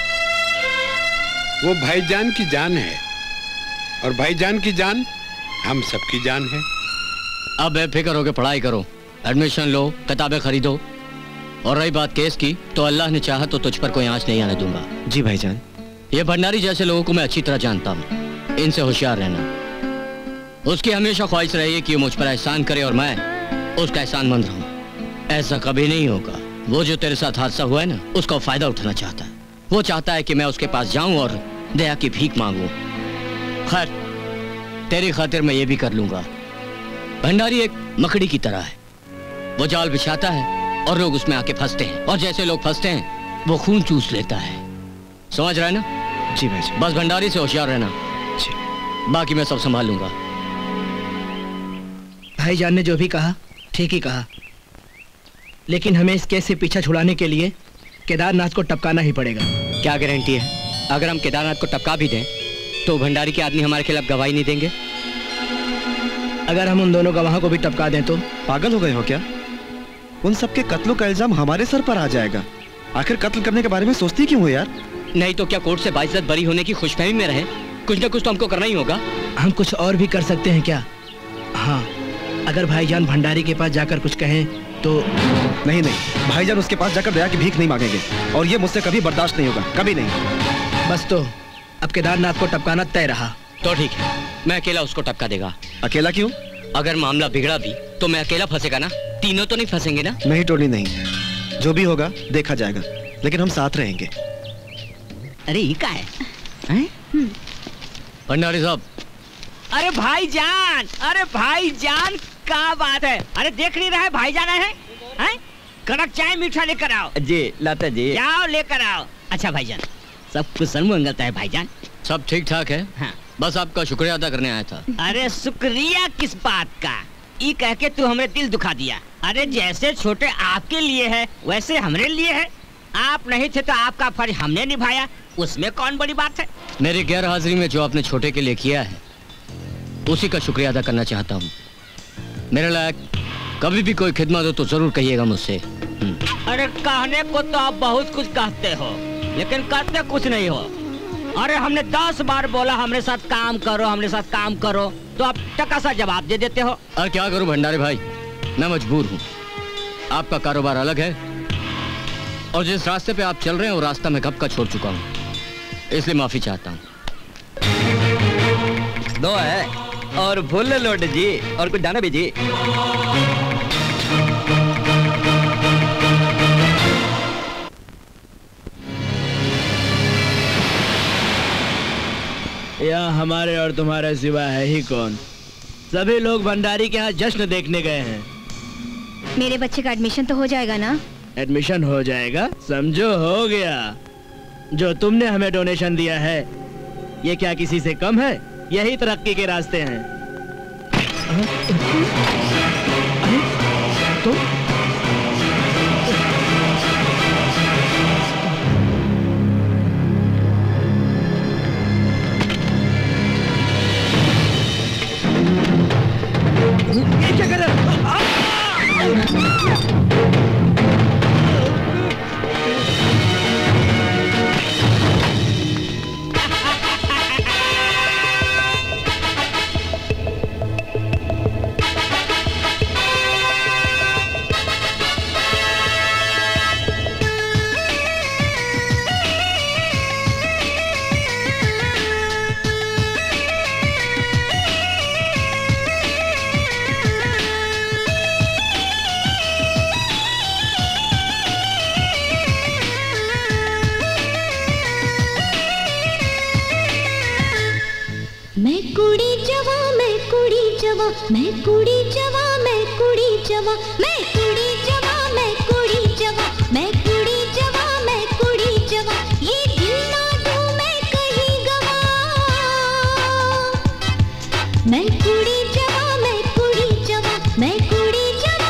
वो भाईजान की जान है और भाईजान की जान हम सबकी जान है। अब बेफिक्र होकर पढ़ाई करो, एडमिशन लो, किताबें खरीदो। और रही बात केस की, तो अल्लाह ने चाहा तो तुझ पर कोई आंच नहीं आने दूंगा। जी भाईजान। ये भंडारी जैसे लोगों को मैं अच्छी तरह जानता हूँ, इनसे होशियार रहना। उसकी हमेशा ख्वाहिश रही है कि वो मुझ पर एहसान करे और मैं उसका एहसानमंद रहूं। ऐसा कभी नहीं होगा। वो जो तेरे साथ हादसा हुआ है ना, उसका फायदा उठाना चाहता है। वो चाहता है कि मैं उसके पास जाऊं और दया की भीख मांगूं। खैर, तेरी खातिर मैं ये भी कर लूंगा। भंडारी एक मकड़ी की तरह है, वो जाल बिछाता है और लोग उसमें आके फंसते हैं, और जैसे लोग फंसते हैं वो खून चूस लेता है। समझ रहा है ना? जी भाई। बस भंडारी से होशियार रहना, बाकी मैं सब संभाल लूंगा। भाईजान ने जो भी कहा ठीक ही कहा, लेकिन हमें इस केस से पीछा छुड़ाने के लिए केदारनाथ को टपकाना ही पड़ेगा। क्या गारंटी है? अगर हम केदारनाथ को टपका भी दें तो भंडारी के आदमी हमारे खिलाफ गवाही नहीं देंगे। अगर हम उन दोनों गवाहों को भी टपका दें तो? पागल हो गए हो क्या? उन सबके कत्लों का इल्जाम हमारे सर पर आ जाएगा। आखिर कत्ल करने के बारे में सोचती क्यों हो यार? नहीं तो क्या कोर्ट से बाइज्जत बरी होने की खुशफहमी में रहे? कुछ ना कुछ तो हमको करना ही होगा। हम कुछ और भी कर सकते हैं क्या? हाँ, अगर भाईजान भंडारी के पास जाकर कुछ कहें तो? नहीं नहीं, भाईजान उसके पास जाकर दया की भीख नहीं मांगेंगे, और ये मुझसे कभी बर्दाश्त नहीं होगा, कभी नहीं। बस तो अब केदारनाथ को टपकाना तय रहा। तो ठीक है, मैं अकेला उसको टपका देगा। अकेला क्यों? अगर मामला बिगड़ा भी तो मैं अकेला फंसेगा ना, तीनों तो नहीं फंसेंगे ना? नहीं टोनी नहीं, जो भी होगा देखा जाएगा, लेकिन हम साथ रहेंगे। अरे ये क्या है? भंडारी साहब। अरे भाईजान, अरे भाईजान, क्या बात है? अरे देख नहीं रहा है भाईजान है, हैं? कड़क चाय मीठा लेकर आओ। जी लाता जी। जाओ लेकर आओ। अच्छा भाईजान, सब कुशल मंगलता है भाईजान? सब ठीक ठाक है। हाँ। बस आपका शुक्रिया अदा करने आया था। अरे शुक्रिया किस बात का? ये कह के तू हमें दिल दुखा दिया। अरे जैसे छोटे आपके लिए है वैसे हमारे लिए है। आप नहीं थे तो आपका फर्ज हमने निभाया, उसमें कौन बड़ी बात है? मेरी गैर हाजिरी में जो आपने छोटे के लिए किया है उसी का शुक्रिया अदा करना चाहता हूँ। मेरे लायक कभी भी कोई खिदमत हो तो जरूर कहिएगा मुझसे। अरे कहने को तो आप बहुत कुछ कहते हो, लेकिन करते कुछ नहीं हो। अरे हमने दस बार बोला हमरे साथ काम करो, हमरे साथ काम करो, तो आप टका सा जवाब दे देते हो। अरे क्या करूं भंडारी भाई, मैं मजबूर हूँ। आपका कारोबार अलग है और जिस रास्ते पे आप चल रहे हैं वो रास्ता मैं कब का छोड़ चुका हूँ, इसलिए माफी चाहता हूँ। दो है और फुल लोड जी, और कुछ दाना भी जी। यहाँ हमारे और तुम्हारे सिवा है ही कौन? सभी लोग भंडारी के यहाँ जश्न देखने गए हैं। मेरे बच्चे का एडमिशन तो हो जाएगा ना? एडमिशन हो जाएगा? समझो हो गया। जो तुमने हमें डोनेशन दिया है ये क्या किसी से कम है? यही तरक्की के रास्ते हैं। अरे तो ये क्या कर रहा है? मैं कुड़ी जवा मैं कुड़ी जवा मैं कुड़ी जवा मैं कुड़ी जवा मैं कुड़ी जवा मैं कुड़ी जवा मैं कुड़ी जवा मैं कुड़ी जवा ये दिल ना दूं मैं कहीं गवा मैं कुड़ी जवा मैं कुड़ी जवा मैं कुड़ी जवा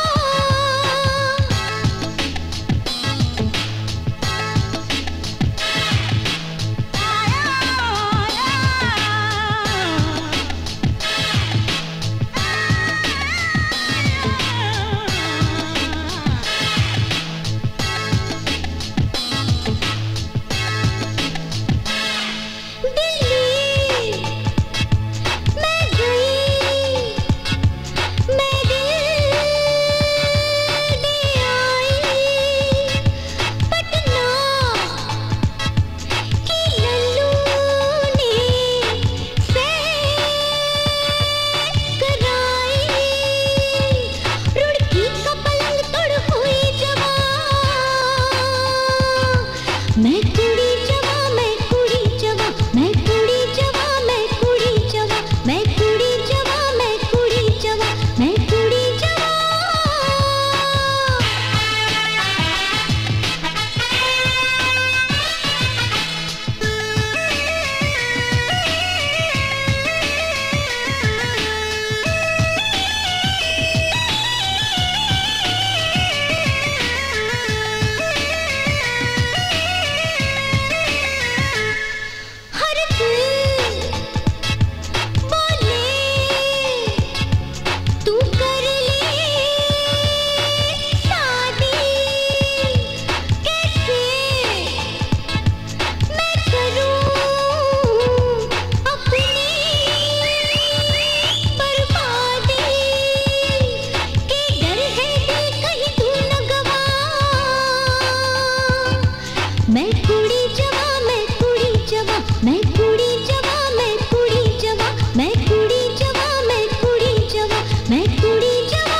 मैं कुड़ी जवा मैं कुड़ी जवा मैं कुड़ी जवा मैं कुड़ी जवा मैं कुड़ी जवा मैं कुड़ी जवा मैं कुड़ी जवा हर दिल बोले तू कर ले शादी कैसे मैं करूं अपनी बर्बादी के डर है दिल कहीं तू न गवा मैं कुड़ी जवा मैं कुड़ी जवा मैं कुड़ी जवा मैं कुड़ी जवा मैं कुड़ी जवा मैं कुड़ी जवा मैं कुड़ी जवा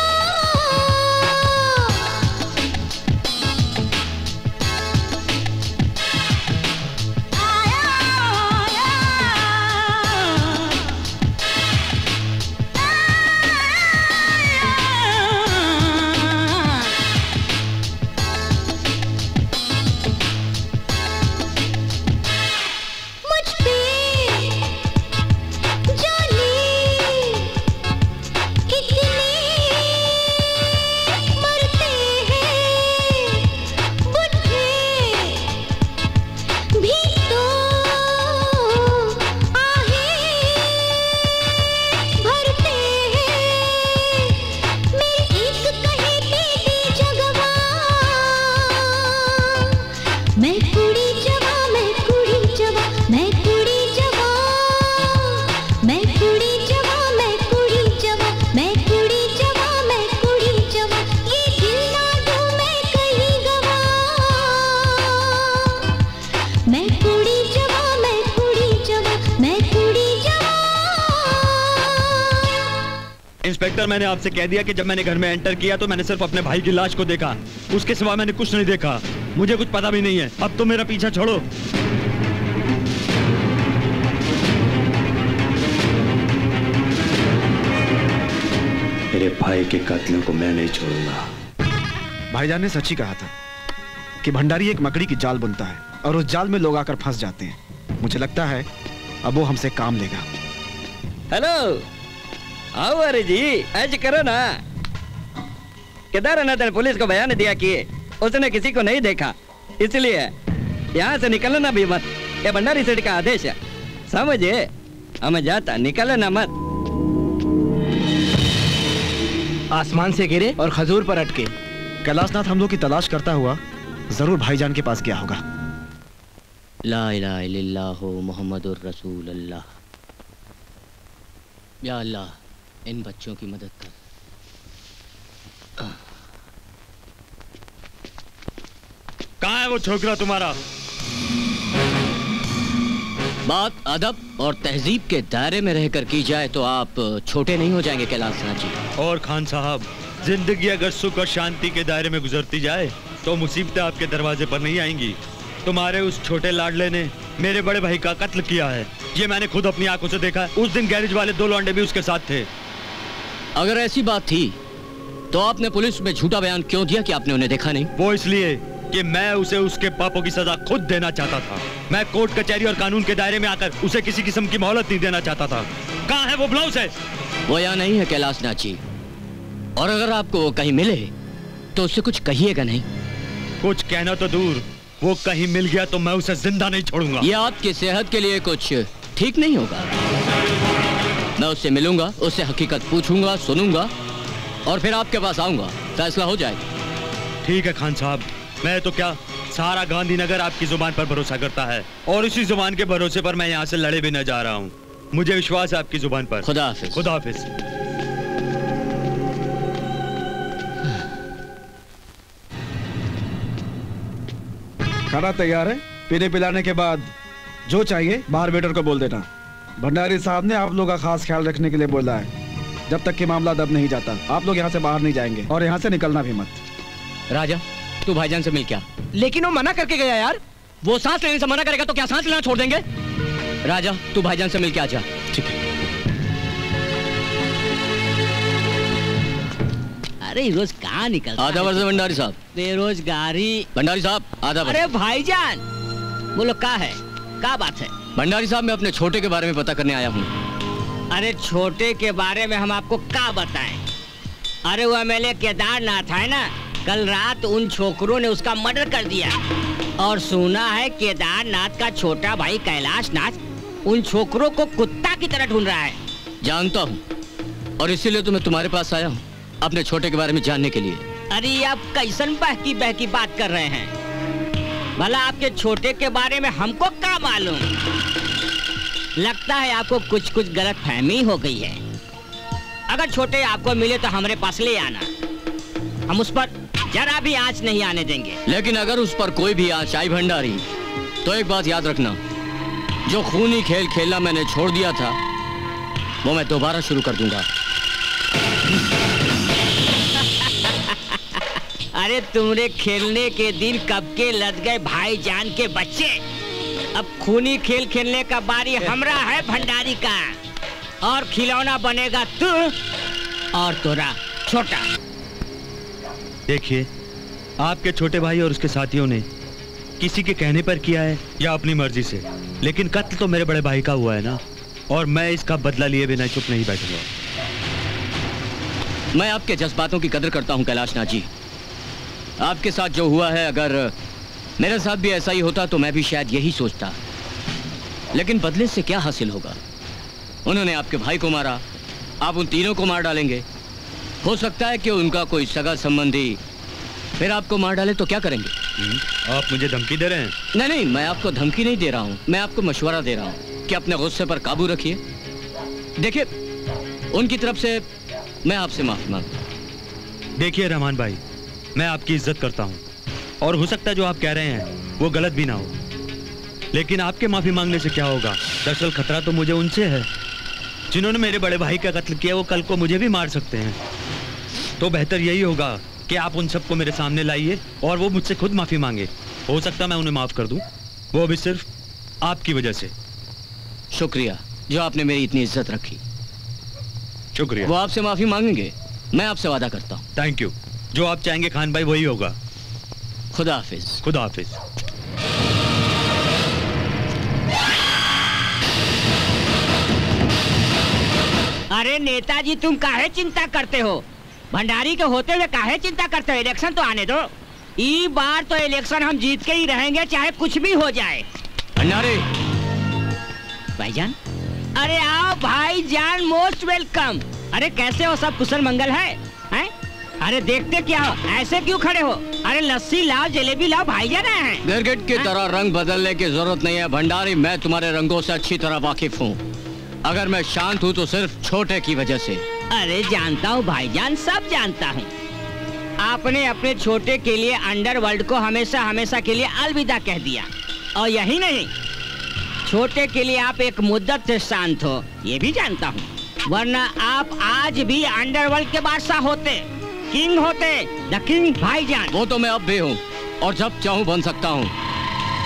मुझ पे जाने कितने मरते हैं बुढ़े भी तो आहें भरते हैं मेरे एक कहे दीदी जगवा मैं कुड़ी जवा मैं कुड़ी जवा मैं कुड़ी जवा मैं कुड़ी जवा मैं कुड़ी जवा मैं कुड़ी जवा मैं कुड़ी जवा ये दिल ना दूं मैं कहीं गवा मैं कुड़ी जवा मैं कुड़ी जवा मैं कुड़ी जवा इंस्पेक्टर, मैंने आपसे कह दिया कि जब मैंने घर में एंटर किया तो मैंने सिर्फ अपने भाई की लाश को देखा, उसके सिवा मैंने कुछ नहीं देखा। मुझे कुछ पता भी नहीं है। अब तो मेरा पीछा छोड़ो। मेरे भाई के कातिलों को मैं नहीं छोड़ूंगा। भाईजान ने सच ही कहा था कि भंडारी एक मकड़ी की जाल बुनता है और उस जाल में लोग आकर फंस जाते हैं। मुझे लगता है अब वो हमसे काम लेगा। हेलो, आओ अरे जी, ऐसे करो ना। केदारनाथ ने पुलिस को बयान दिया कि उसने किसी को नहीं देखा, इसलिए यहाँ से निकलना भी मत। ये भंडारी सेठ का आदेश है, समझे? हमें जाता, निकलना मत। आसमान से गिरे और खजूर पर अटके। कैलाशनाथ हम लोग की तलाश करता हुआ जरूर भाईजान के पास गया होगा। ला इलाहा इल्लल्लाह मुहम्मदुर रसूलुल्लाह। या अल्लाह, इन बच्चों की मदद कर। कहाँ है वो छोकरा तुम्हारा? बात अदब और तहजीब के दायरे में रहकर की जाए तो आप छोटे नहीं हो जाएंगे कैलाशनाथ जी। और खान साहब, जिंदगी अगर सुख और शांति के दायरे में गुजरती जाए तो मुसीबतें आपके दरवाजे पर नहीं आएंगी। तुम्हारे उस छोटे लाडले ने मेरे बड़े भाई का कत्ल किया है। ये मैंने खुद अपनी आंखों से देखा। उस दिन गैरेज वाले दो लौंडे भी उसके साथ थे। अगर ऐसी बात थी तो आपने पुलिस में झूठा बयान क्यों दिया कि आपने उन्हें देखा नहीं? वो इसलिए कि मैं उसे उसके पापों की सजा खुद देना चाहता था। मैं कोर्ट कचहरी और कानून के दायरे में आकर उसे किसी किस्म की मोहलत नहीं देना चाहता था। कहाँ है वो ब्लाउज है? वो यहाँ नहीं है कैलाश नाथ जी। और अगर आपको वो कहीं मिले तो उससे कुछ कहिएगा नहीं। कुछ कहना तो दूर, वो कहीं मिल गया तो मैं उसे जिंदा नहीं छोड़ूंगा। ये आपकी सेहत के लिए कुछ ठीक नहीं होगा। मैं उससे मिलूंगा, उससे हकीकत पूछूंगा, सुनूंगा और फिर आपके पास आऊंगा, फैसला हो जाएगा। ठीक है खान साहब, मैं तो क्या सारा गांधीनगर आपकी जुबान पर भरोसा करता है और इसी जुबान के भरोसे पर मैं यहाँ से लड़े भी न जा रहा हूँ। मुझे विश्वास है आपकी जुबान पर। खुदा हाफिज। खुदा हाफिज। खाना तैयार है। पीने पिलाने के बाद जो चाहिए बाहर वेटर को बोल देना। भंडारी साहब ने आप लोग का खास ख्याल रखने के लिए बोला है। जब तक कि मामला दब नहीं जाता आप लोग यहाँ से बाहर नहीं जाएंगे और यहाँ से निकलना भी मत। राजा, तू भाईजान से मिल क्या? लेकिन वो मना करके गया यार। वो सांस लेने से मना करेगा तो क्या सांस लेना छोड़ देंगे? राजा, तू भाईजान से मिल के आजा। ठीक है। अरे रोज कहाँ निकलता? आधा वर्ष भंडारी साहब। बेरोजगारी। भंडारी साहब आधा वर्ष। अरे भाईजान बोलो क्या है, क्या बात है? भंडारी साहब, मैं अपने छोटे के बारे में पता करने आया हूँ। अरे छोटे के बारे में हम आपको क्या बताएं? अरे वो एमएलए केदारनाथ है ना, कल रात उन छोकरों ने उसका मर्डर कर दिया और सुना है केदारनाथ का छोटा भाई कैलाश नाथ उन छोकरों को कुत्ता की तरह ढूंढ रहा है। जानता हूँ और इसीलिए तो मैं तुम्हारे पास आया हूँ अपने छोटे के बारे में जानने के लिए। अरे आप कैसन बहकी बहकी बात कर रहे हैं? भला आपके छोटे के बारे में हमको क्या मालूम? लगता है आपको कुछ कुछ गलत फहमी हो गई है। अगर छोटे आपको मिले तो हमारे पास ले आना, हम उस पर जरा भी आंच नहीं आने देंगे। लेकिन अगर उस पर कोई भी आंच आई भंडारी, तो एक बात याद रखना, जो खूनी खेल खेलना मैंने छोड़ दिया था वो मैं दोबारा शुरू कर दूंगा। अरे तुमरे खेलने के दिन कब के लद गए भाईजान के बच्चे। अब खूनी खेल खेलने का बारी हमरा है भंडारी का, और खिलौना बनेगा तू और तोरा छोटा। देखिए, आपके छोटे भाई और उसके साथियों ने किसी के कहने पर किया है या अपनी मर्जी से, लेकिन कत्ल तो मेरे बड़े भाई का हुआ है ना, और मैं इसका बदला लिए बिना चुप नहीं बैठूंगा। मैं आपके जज्बातों की कदर करता हूं कैलाश नाथ जी। आपके साथ जो हुआ है, अगर मेरे साथ भी ऐसा ही होता तो मैं भी शायद यही सोचता, लेकिन बदले से क्या हासिल होगा? उन्होंने आपके भाई को मारा, आप उन तीनों को मार डालेंगे। हो सकता है कि उनका कोई सगा संबंधी फिर आपको मार डाले तो क्या करेंगे? आप मुझे धमकी दे रहे हैं? नहीं नहीं, मैं आपको धमकी नहीं दे रहा हूँ, मैं आपको मशवरा दे रहा हूँ कि अपने गुस्से पर काबू रखिए। देखिए, उनकी तरफ से मैं आपसे माफी मांगता। देखिए रहमान भाई, मैं आपकी इज्जत करता हूँ और हो सकता है जो आप कह रहे हैं वो गलत भी ना हो, लेकिन आपके माफी मांगने से क्या होगा? दरअसल खतरा तो मुझे उनसे है जिन्होंने मेरे बड़े भाई का कत्ल किया। वो कल को मुझे भी मार सकते हैं। तो बेहतर यही होगा कि आप उन सबको मेरे सामने लाइए और वो मुझसे खुद माफी मांगे। हो सकता मैं उन्हें माफ कर दूं, वो भी सिर्फ आपकी वजह से। शुक्रिया जो आपने मेरी इतनी इज्जत रखी। शुक्रिया। वो आपसे माफी मांगेंगे, मैं आपसे वादा करता हूँ। Thank you. जो आप चाहेंगे खान भाई वही होगा। खुदा हाफिज। खुदा हाफिज। अरे नेताजी, तुम काहे चिंता करते हो? भंडारी के होते हुए काहे चिंता करते हो? इलेक्शन तो आने दो। इस बार तो इलेक्शन हम जीत के ही रहेंगे, चाहे कुछ भी हो जाए। भंडारी भाईजान, अरे आओ भाईजान, मोस्ट वेलकम। अरे कैसे हो? सब कुशल मंगल है, हैं? अरे देखते क्या हो, ऐसे क्यों खड़े हो? अरे लस्सी लाओ, जलेबी लाओ, भाईजान आए हैं। गिरगिट की तरह रंग बदलने की जरूरत नहीं है भंडारी, मैं तुम्हारे रंगों से अच्छी तरह वाकिफ हूँ। अगर मैं शांत हूँ तो सिर्फ छोटे की वजह से। अरे जानता हूँ भाईजान, सब जानता हूँ। आपने अपने छोटे के लिए अंडरवर्ल्ड को हमेशा हमेशा के लिए अलविदा कह दिया, और यही नहीं, छोटे के लिए आप एक मुद्दत से शांत हो, ये भी जानता हूँ। वरना आप आज भी अंडरवर्ल्ड के बादशाह होते, किंग होते, द किंग भाईजान। वो तो मैं अब भी हूँ और जब चाहूँ बन सकता हूँ।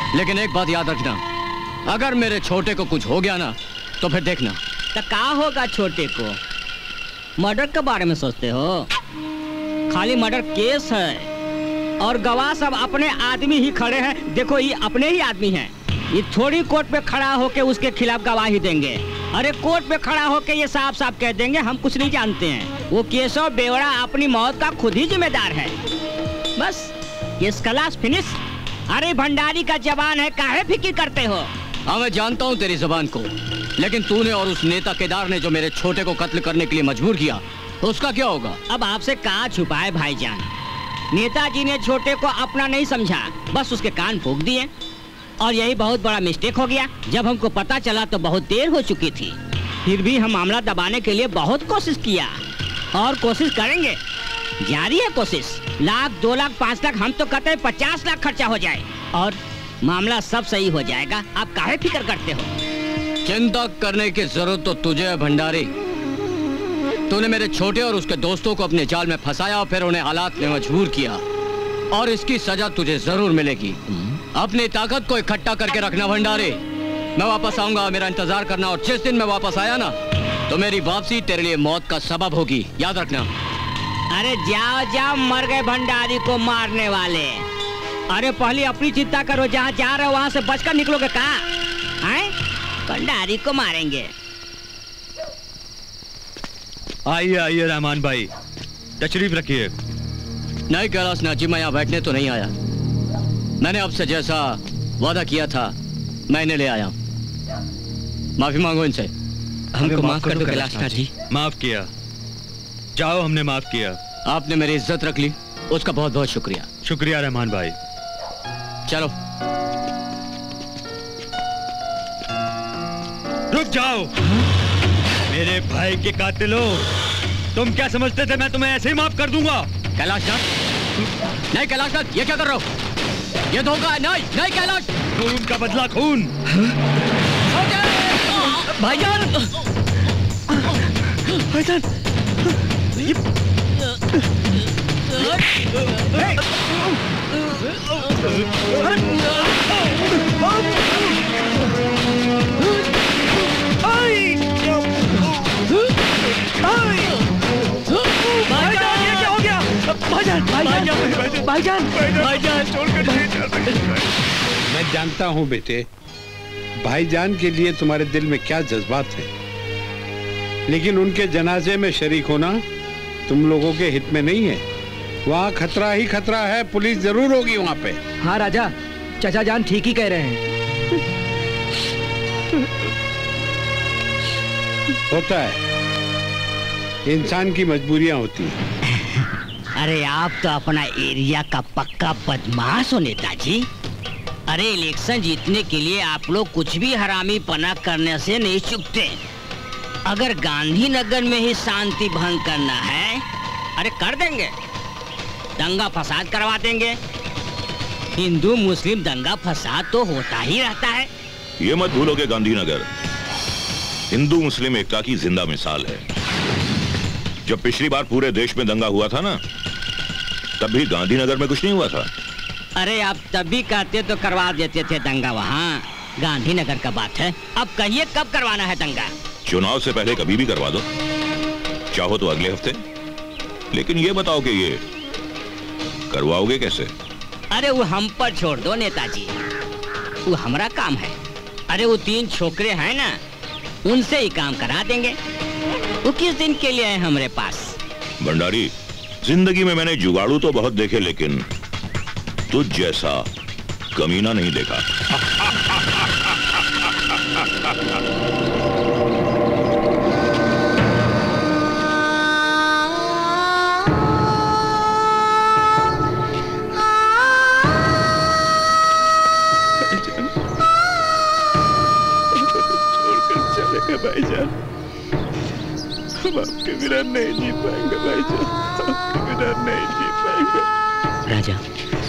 लेकिन एक बात याद रखना, अगर मेरे छोटे को कुछ हो गया ना तो फिर देखना। तो क्या होगा छोटे को? मर्डर के बारे में सोचते हो? खाली मर्डर केस है और गवाह सब अपने आदमी ही खड़े हैं। देखो ये अपने ही आदमी हैं। ये थोड़ी कोर्ट पे खड़ा होके उसके खिलाफ गवाही देंगे। अरे कोर्ट पे खड़ा होके ये साफ साफ कह देंगे हम कुछ नहीं जानते हैं। वो केशव बेवड़ा अपनी मौत का खुद ही जिम्मेदार है। बस केस खलास, फिनिश। अरे भंडारी का जवान है, काहे फिक्र करते हो? हाँ मैं जानता हूँ तेरी जबान को, लेकिन तूने और उस नेता केदार ने जो मेरे छोटे को कत्ल करने के लिए मजबूर किया, तो उसका क्या होगा? अब आपसे कहाँ छुपाए भाईजान। नेताजी ने छोटे को अपना नहीं समझा, बस उसके कान फूंक दिए और यही बहुत बड़ा मिस्टेक हो गया। जब हमको पता चला तो बहुत देर हो चुकी थी। फिर भी हम मामला दबाने के लिए बहुत कोशिश किया और कोशिश करेंगे, जारी है कोशिश। लाख, दो लाख, पाँच लाख, हम तो कहते हैं पचास लाख खर्चा हो जाए और मामला सब सही हो जाएगा। आप काहे फिक्र करते हो? चिंता करने की जरूरत तो तुझे है भंडारी। तूने मेरे छोटे और उसके दोस्तों को अपने जाल में फंसाया और फिर उन्हें हालात ने मजबूर किया, और इसकी सजा तुझे जरूर मिलेगी। अपनी ताकत को इकट्ठा करके रखना भंडारी। मैं वापस आऊंगा, मेरा इंतजार करना, और जिस दिन मैं वापस आया ना तो मेरी वापसी तेरे लिए मौत का सबब होगी, याद रखना। अरे जाओ जाओ, मर गए भंडारी को मारने वाले। अरे पहले अपनी चिंता करो, जहाँ जा रहे हो वहाँ से बचकर निकलोगे कहाँ? हैं? भंडारी को मारेंगे। आइए आइए रहमान भाई, तशरीफ रखिए। नहीं कैलाश नाथ जी, मैं यहाँ बैठने तो नहीं आया। मैंने आपसे जैसा वादा किया था मैं इन्हें ले आया। माफी मांगो इनसे। हमको माफ कर दो कैलाश नाथ जी। माफ किया, जाओ, हमने माफ किया। आपने मेरी इज्जत रख ली, उसका बहुत बहुत शुक्रिया। शुक्रिया रहमान भाई। चलो रुक जाओ। मेरे भाई के कातिलो, तुम क्या समझते थे मैं तुम्हें ऐसे ही माफ कर दूंगा? कैलाश नाथ, नहीं कैलाश नाथ, ये क्या कर रहे हो? ये धोखा है। नहीं नहीं कैलाश, खून का बदला खून। भाईजान, भाईजान, भाईजान भाईजान भाईजान भाईजान छोड़कर नहीं जा सकते। मैं जानता हूँ बेटे, भाईजान के लिए तुम्हारे दिल में क्या जज्बात है, लेकिन उनके जनाजे में शरीक होना तुम लोगों के हित में नहीं है। वहाँ खतरा ही खतरा है, पुलिस जरूर होगी वहाँ पे। हाँ राजा, चाचा जान ठीक ही कह रहे हैं। होता है, इंसान की मजबूरियां होती हैं। अरे आप तो अपना एरिया का पक्का बदमाश हो नेताजी। अरे इलेक्शन जीतने के लिए आप लोग कुछ भी हरामी पना करने से नहीं चूकते। अगर गांधीनगर में ही शांति भंग करना है, अरे कर देंगे। दंगा फसाद करवा देंगे। हिंदू मुस्लिम दंगा फसाद तो होता ही रहता है। ये मत भूलो कि गांधीनगर हिंदू मुस्लिम एकता की जिंदा मिसाल है। जब पिछली बार पूरे देश में दंगा हुआ था ना, तब भी गांधीनगर में कुछ नहीं हुआ था। अरे आप तब भी कहते तो करवा देते थे दंगा वहाँ। गांधीनगर का बात है, अब कहिए कब करवाना है दंगा? चुनाव से पहले कभी भी करवा दो, चाहो तो अगले हफ्ते। लेकिन ये बताओ कि ये करवाओगे कैसे? अरे वो हम पर छोड़ दो नेताजी, वो हमारा काम है। अरे वो तीन छोकरे हैं ना, उनसे ही काम करा देंगे। वो किस दिन के लिए है हमारे पास? भंडारी, जिंदगी में मैंने जुगाड़ू तो बहुत देखे, लेकिन तुझ जैसा कमीना नहीं देखा। छोड़कर चले गए भाईजान, हम आपके बिना नहीं जी पाएंगे भाईजान, आपके बिना नहीं जी पाएंगे। राजा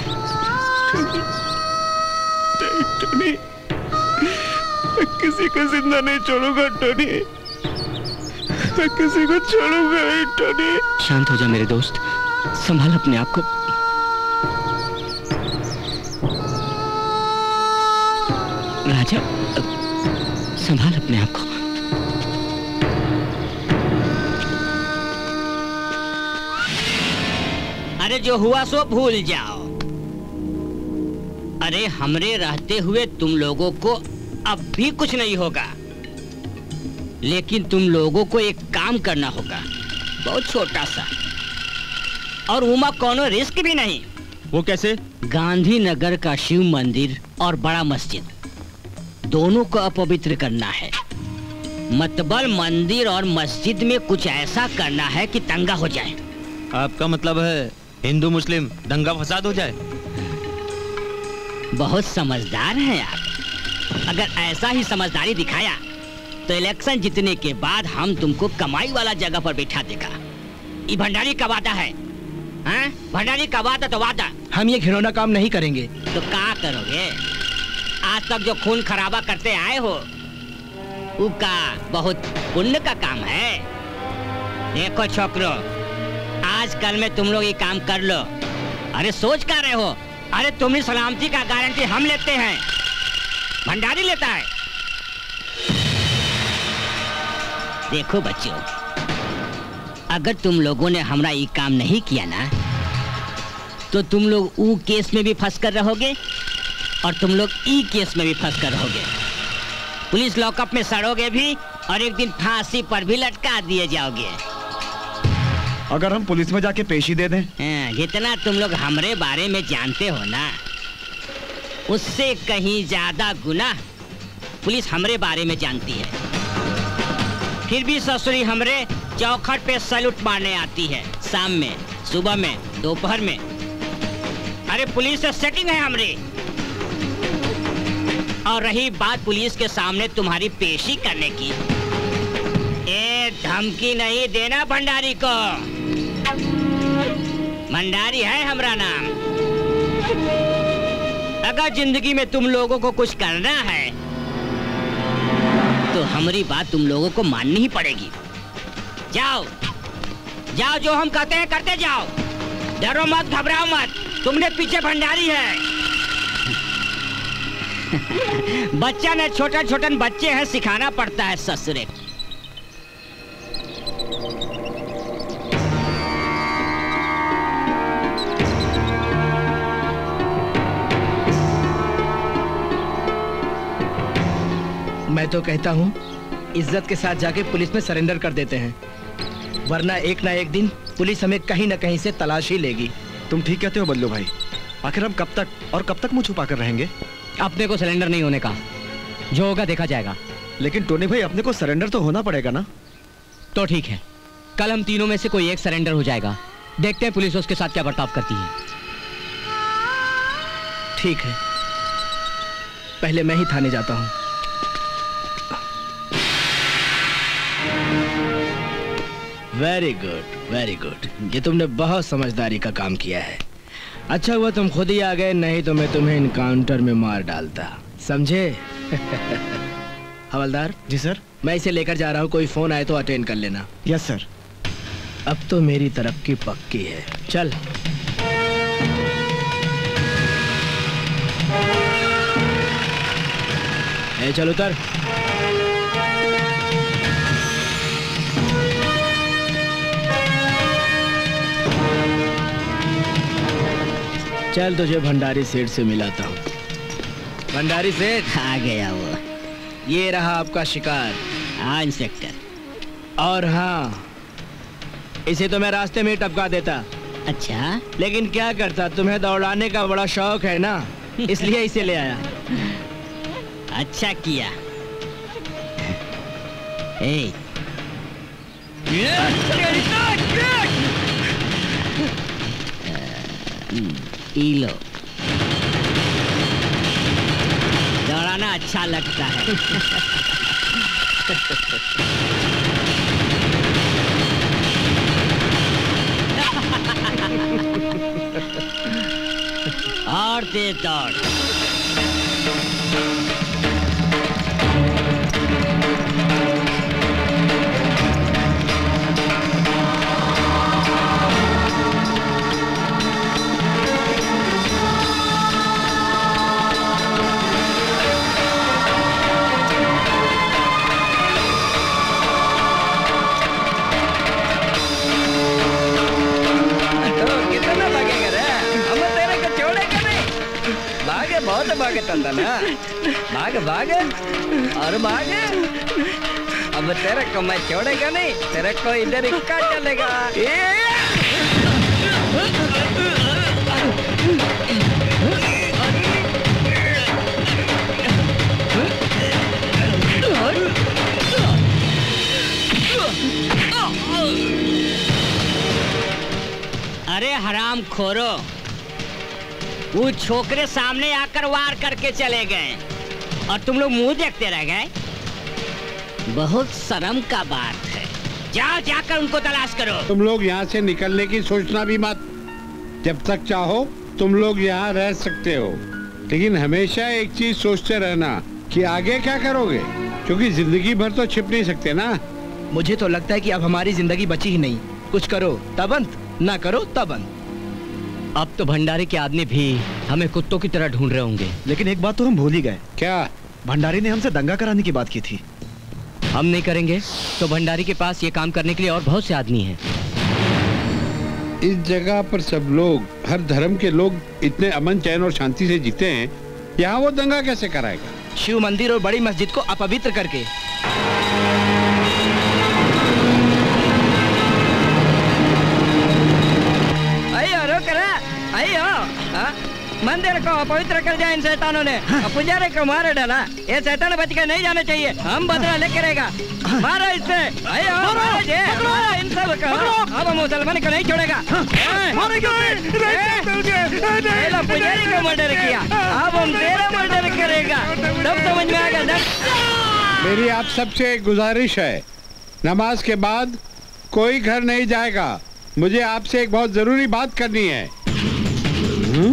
नहीं टोनी, मैं किसी को जिंदा नहीं छोड़ूंगा टोनी, मैं किसी को छोड़ूंगा नहीं टोनी। शांत हो जा मेरे दोस्त, संभाल अपने आप को। अच्छा, संभाल अपने आप को। अरे जो हुआ सो भूल जाओ। अरे हमरे रहते हुए तुम लोगों को अब भी कुछ नहीं होगा, लेकिन तुम लोगों को एक काम करना होगा, बहुत छोटा सा, और उमा कोनो रिस्क भी नहीं। वो कैसे? गांधीनगर का शिव मंदिर और बड़ा मस्जिद दोनों को अपवित्र करना है। मतबल मंदिर और मस्जिद में कुछ ऐसा करना है कि दंगा हो जाए। आपका मतलब है हिंदू मुस्लिम दंगा फसाद हो जाए? बहुत समझदार हैं आप। अगर ऐसा ही समझदारी दिखाया तो इलेक्शन जीतने के बाद हम तुमको कमाई वाला जगह पर बैठा देगा। ये भंडारी का वादा है। हाँ? भंडारी का वादा तो वादा। हम ये घिनौना काम नहीं करेंगे। तो क्या करोगे? आज तक जो खून खराबा करते आए हो उसका बहुत पुण्य का काम है। देखो छोकरो, आजकल में तुम लोग ये काम कर लो। अरे सोच क्या रहे हो? अरे तुम्हारी सलामती का गारंटी हम लेते हैं, भंडारी लेता है। देखो बच्चों, अगर तुम लोगों ने हमारा ये काम नहीं किया ना तो तुम लोग वो केस में भी फंस कर रहोगे और तुम लोग ई केस में भी फंस कर रहोगे। पुलिस लॉकअप में सड़ोगे भी और एक दिन फांसी पर भी लटका दिए जाओगे। अगर हम पुलिस में जाके पेशी दे दें? हाँ, जितना तुम लोग हमरे बारे में जानते हो ना उससे कहीं ज्यादा गुना पुलिस हमरे बारे में जानती है। फिर भी ससुरी हमरे चौखट पे सैल्यूट मारने आती है, शाम में, सुबह में, दोपहर में। अरे पुलिस से सेटिंग है हमरी। और रही बात पुलिस के सामने तुम्हारी पेशी करने की, ए धमकी नहीं देना भंडारी को। भंडारी है हमारा नाम। अगर जिंदगी में तुम लोगों को कुछ करना है तो हमारी बात तुम लोगों को माननी ही पड़ेगी। जाओ जाओ, जो हम कहते हैं करते जाओ। डरो मत, घबराओ मत, तुमने पीछे भंडारी है। बच्चा ने छोटे छोटे बच्चे हैं, सिखाना पड़ता है ससुरे। मैं तो कहता हूँ इज्जत के साथ जाके पुलिस में सरेंडर कर देते हैं, वरना एक ना एक दिन पुलिस हमें कहीं ना कहीं से तलाश ही लेगी। तुम ठीक कहते हो बल्लू भाई। आखिर हम कब तक और कब तक मुंह छुपा कर रहेंगे? अपने को सरेंडर नहीं होने का, जो होगा देखा जाएगा। लेकिन टोनी भाई, अपने को सरेंडर तो होना पड़ेगा ना? तो ठीक है, कल हम तीनों में से कोई एक सरेंडर हो जाएगा। देखते हैं पुलिस उसके साथ क्या बर्ताव करती है। ठीक है, पहले मैं ही थाने जाता हूँ। Very good, very good. ये तुमने बहुत समझदारी का काम किया है। अच्छा हुआ तुम खुद ही आ गए, नहीं तो मैं तुम्हें इनकाउंटर में मार डालता, समझे? हवलदार जी सर। मैं इसे लेकर जा रहा हूँ, कोई फोन आए तो अटेंड कर लेना। Yes sir. अब तो मेरी तरफ की पक्की है, चल। ए, चल उतर। चल तुझे भंडारी सेठ से मिलाता हूँ। भंडारी सेठ आ गया वो। ये रहा आपका शिकार। हाँ इंस्पेक्टर। और हाँ, इसे तो मैं रास्ते में टपका देता। अच्छा, लेकिन क्या करता, तुम्हें दौड़ाने का बड़ा शौक है ना, इसलिए इसे ले आया। अच्छा किया। ए लो, दौड़ाना अच्छा लगता है। और तेज दौड़। करता था ना। भाग भाग और भाग। अब तेरे को मैं छोड़ेगा नहीं, तेरे को इधर इक्का चलेगा। अरे हराम खोरो, वो छोकरे सामने आकर वार करके चले गए और तुम लोग मुंह देखते रह गए। बहुत शर्म का बात है। जाओ जाकर उनको तलाश करो। तुम लोग यहाँ से निकलने की सोचना भी मत। जब तक चाहो तुम लोग यहाँ रह सकते हो, लेकिन हमेशा एक चीज सोचते रहना कि आगे क्या करोगे, क्योंकि जिंदगी भर तो छिप नहीं सकते ना। मुझे तो लगता है कि अब हमारी जिंदगी बची ही नहीं। कुछ करो तब अंत, ना करो तब अंत। अब तो भंडारी के आदमी भी हमें कुत्तों की तरह ढूंढ रहे होंगे। लेकिन एक बात तो हम भूल ही गए। क्या? भंडारी ने हमसे दंगा कराने की बात की थी। हम नहीं करेंगे तो भंडारी के पास ये काम करने के लिए और बहुत से आदमी हैं। इस जगह पर सब लोग, हर धर्म के लोग इतने अमन चैन और शांति से जीते हैं, यहाँ वो दंगा कैसे कराएगा? शिव मंदिर और बड़ी मस्जिद को अपवित्र करके। आइयो रोक रहा, आइयो। मंदिर को अपवित्र कर दिया इन शैतानों ने। पुजारी को मार डाला। ये शैतान बच के नहीं जाना चाहिए। हम बदला लेके रहेगा। मारो इससे। आइयो मारो जे, मारो इन सब को। अब मुसलमान को नहीं छोड़ेगा। पुजारी को मर्डर किया, अब हम तेरा मर्डर करेगा। तब समझ में आएगा ना। मेरी आप सबसे एक गुजारिश है, नमाज के बाद कोई घर नहीं जाएगा। मुझे आपसे एक बहुत जरूरी बात करनी है। हुँ?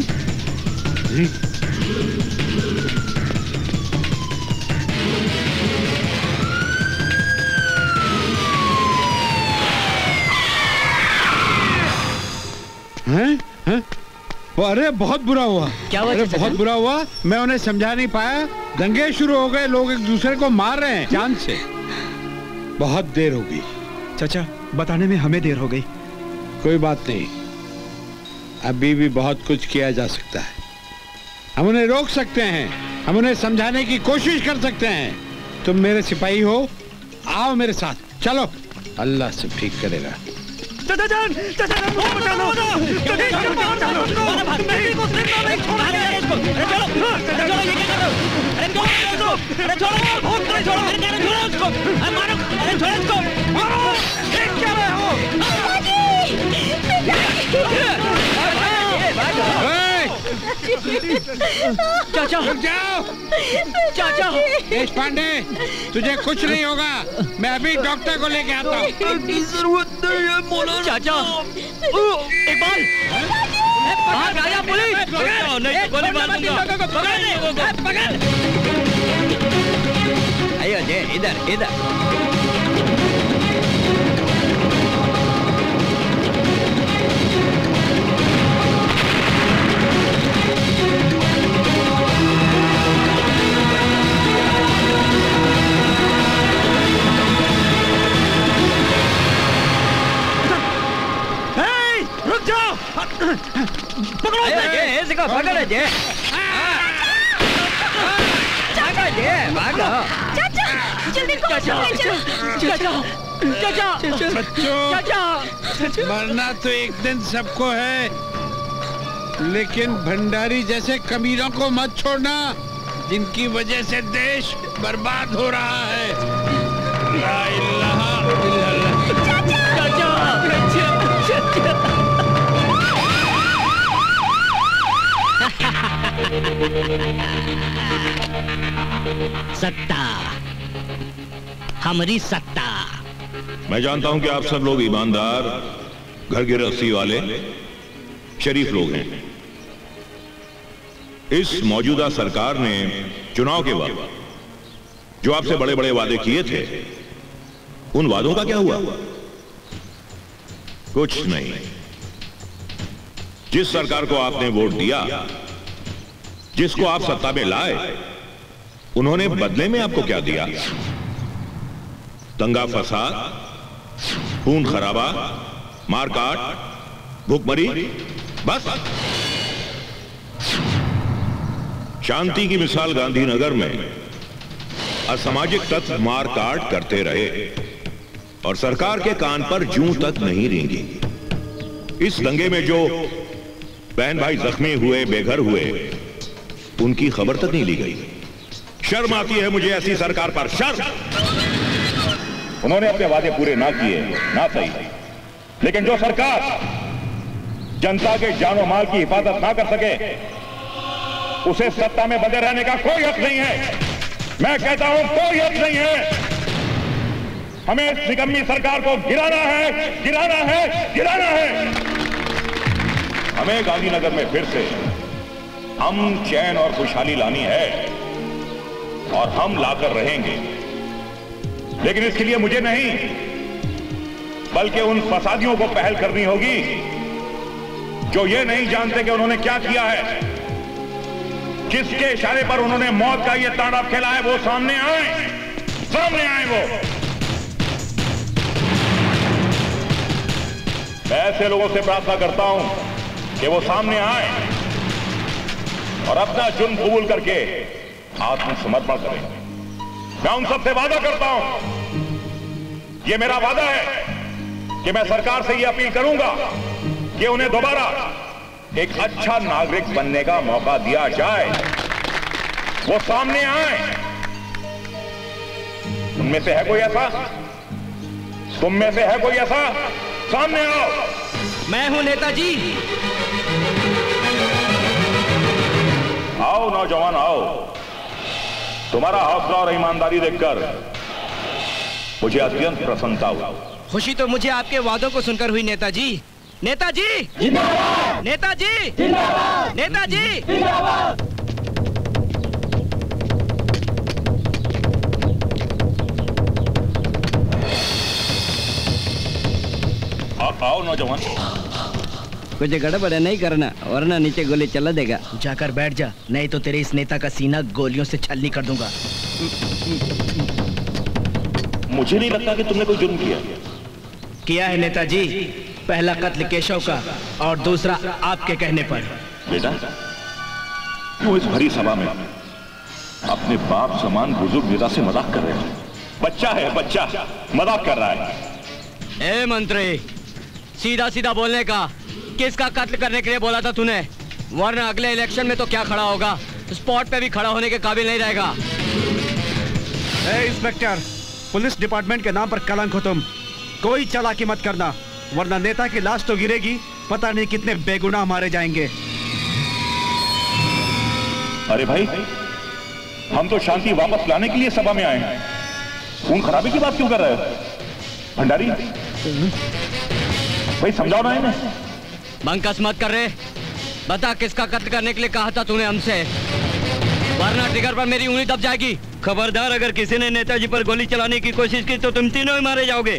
हैं? हैं? अरे बहुत बुरा हुआ। क्या हुआ? अरे बहुत बुरा हुआ। मैं उन्हें समझा नहीं पाया। दंगे शुरू हो गए, लोग एक दूसरे को मार रहे हैं जान से। बहुत देर हो गई। चाचा, बताने में हमें देर हो गई। कोई बात नहीं, अभी भी बहुत कुछ किया जा सकता है। हम उन्हें रोक सकते हैं, हम उन्हें समझाने की कोशिश कर सकते हैं। तुम मेरे सिपाही हो, आओ मेरे साथ, चलो। अल्लाह सब ठीक करेगा। चाचा जान, चाचा जान, मुझे बचा लो। चाचा जान, बचा लो। मेरे को जिंदा नहीं छोड़ोगे। अरे चलो, चलो ये क्या कर रहे हो? अरे छोड़ो इसको, अरे छोड़ो, बहुत अरे छोड़ो, अरे छोड़ो छोड़ो इसको, अरे मारो, अरे छोड़ो इसको, मारो। ये क्या रहे हो? चाचा रुक जाओ। चाचा देश पांडे, तुझे कुछ नहीं होगा। मैं अभी डॉक्टर को लेके आता हूँ। जरूरत नहीं है मौलाना। चाचा इकबाल, भाग आया पुलिस। पकड़, नहीं गोली मार दूंगा। पकड़, पकड़। आइयो जे, इधर इधर। रुक जाओ। पकड़ो जे, इसको पकड़ो जे। भागो जे, भागो। चाचा, जल्दी चाचा, चाचा, चाचा, बच्चों, चाचा, मरना तो एक दिन सबको है, लेकिन भंडारी जैसे कमीनों को मत छोड़ना, जिनकी वजह से देश बर्बाद हो रहा है। ला इलाहा इल्लल्लाह। सत्ता, हमारी सत्ता। मैं जानता हूं कि आप सब लोग ईमानदार, घर गृहस्थी वाले, शरीफ लोग हैं। इस मौजूदा सरकार ने चुनाव के बाद जो आपसे बड़े बड़े वादे किए थे, उन वादों का क्या हुआ? कुछ नहीं। जिस सरकार को आपने वोट दिया, जिसको आप सत्ता में लाए, उन्होंने बदले में आपको क्या दिया? दंगा फसाद, खून खराबा, मारकाट, भूखमरी, बस। शांति की मिसाल गांधीनगर में असामाजिक तत्व मार काट करते रहे और सरकार के कान पर जूं तक नहीं रेंगी। इस दंगे में जो बहन भाई जख्मी हुए, बेघर हुए, उनकी खबर तक नहीं ली गई। शर्म आती है मुझे ऐसी सरकार पर, शर्म। उन्होंने अपने वादे पूरे ना किए, ना सही, लेकिन जो सरकार जनता के जानो माल की हिफाजत ना कर सके, उसे सत्ता में बंधे रहने का कोई हक नहीं है। मैं कहता हूं कोई हक नहीं है। हमें इस निकम्मी सरकार को गिराना है, गिराना है, गिराना है। हमें गांधीनगर में फिर से अमन, चैन और खुशहाली लानी है और हम लाकर रहेंगे। लेकिन इसके लिए मुझे नहीं, बल्कि उन फसादियों को पहल करनी होगी जो ये नहीं जानते कि उन्होंने क्या किया है। जिसके इशारे पर उन्होंने मौत का ये तांडव खेला है, वो सामने आए, सामने आए वो। मैं ऐसे लोगों से प्रार्थना करता हूं कि वो सामने आए और अपना जुर्म कबूल करके आत्मसमर्पण करें। मैं उन सबसे वादा करता हूं, ये मेरा वादा है कि मैं सरकार से ये अपील करूंगा कि उन्हें दोबारा एक अच्छा नागरिक बनने का मौका दिया जाए। वो सामने आए। उनमें से है कोई ऐसा? तुम में से है कोई ऐसा? सामने आओ। मैं हूं नेताजी। आओ नौजवान, आओ। तुम्हारा हौसला और ईमानदारी देखकर मुझे अत्यंत प्रसन्नता हुई। खुशी तो मुझे आपके वादों को सुनकर हुई नेताजी। नेताजी जिंदाबाद! नेताजी जिंदाबाद! नेताजी जिंदाबाद! आओ नौजवान। कुछ गड़बड़ नहीं करना, वरना नीचे गोली चला देगा। जाकर बैठ जा, नहीं तो तेरे इस नेता का सीना गोलियों से छलनी कर दूंगा। मुझे नहीं लगता कि तुमने कोई जुर्म किया। किया है नेताजी। पहला कत्ल केशव का और दूसरा आपके कहने पर। बेटा, क्यों इस भरी सभा में अपने बाप समान बुजुर्ग नेता से मजाक कर रहे हो? बच्चा है, बच्चा मजाक कर रहा है। ए मंत्री, सीधा सीधा बोलने का। किसका कत्ल करने के लिए बोला था तूने? वरना अगले इलेक्शन में तो क्या खड़ा होगा, स्पॉट पे भी खड़ा होने के काबिल नहीं रहेगा। ए इंस्पेक्टर, पुलिस डिपार्टमेंट के नाम पर कलंक हो तुम। कोई चालाकी मत करना, वरना नेता की लाश तो गिरेगी, पता नहीं कितने बेगुनाह मारे जाएंगे। अरे भाई, हम तो शांति वापस लाने के लिए सभा में आए हैं। खून खराबे की बात क्यों कर रहे हो? भंडारी भाई, समझाओ ना इन्हें। बंकस मत कर रहे। बता, किसका कत्ल करने के लिए कहा था तूने हमसे? वरना ट्रिगर पर मेरी उंगली दब जाएगी। खबरदार, अगर किसी ने नेताजी पर गोली चलाने की कोशिश की तो तुम तीनों ही मारे जाओगे।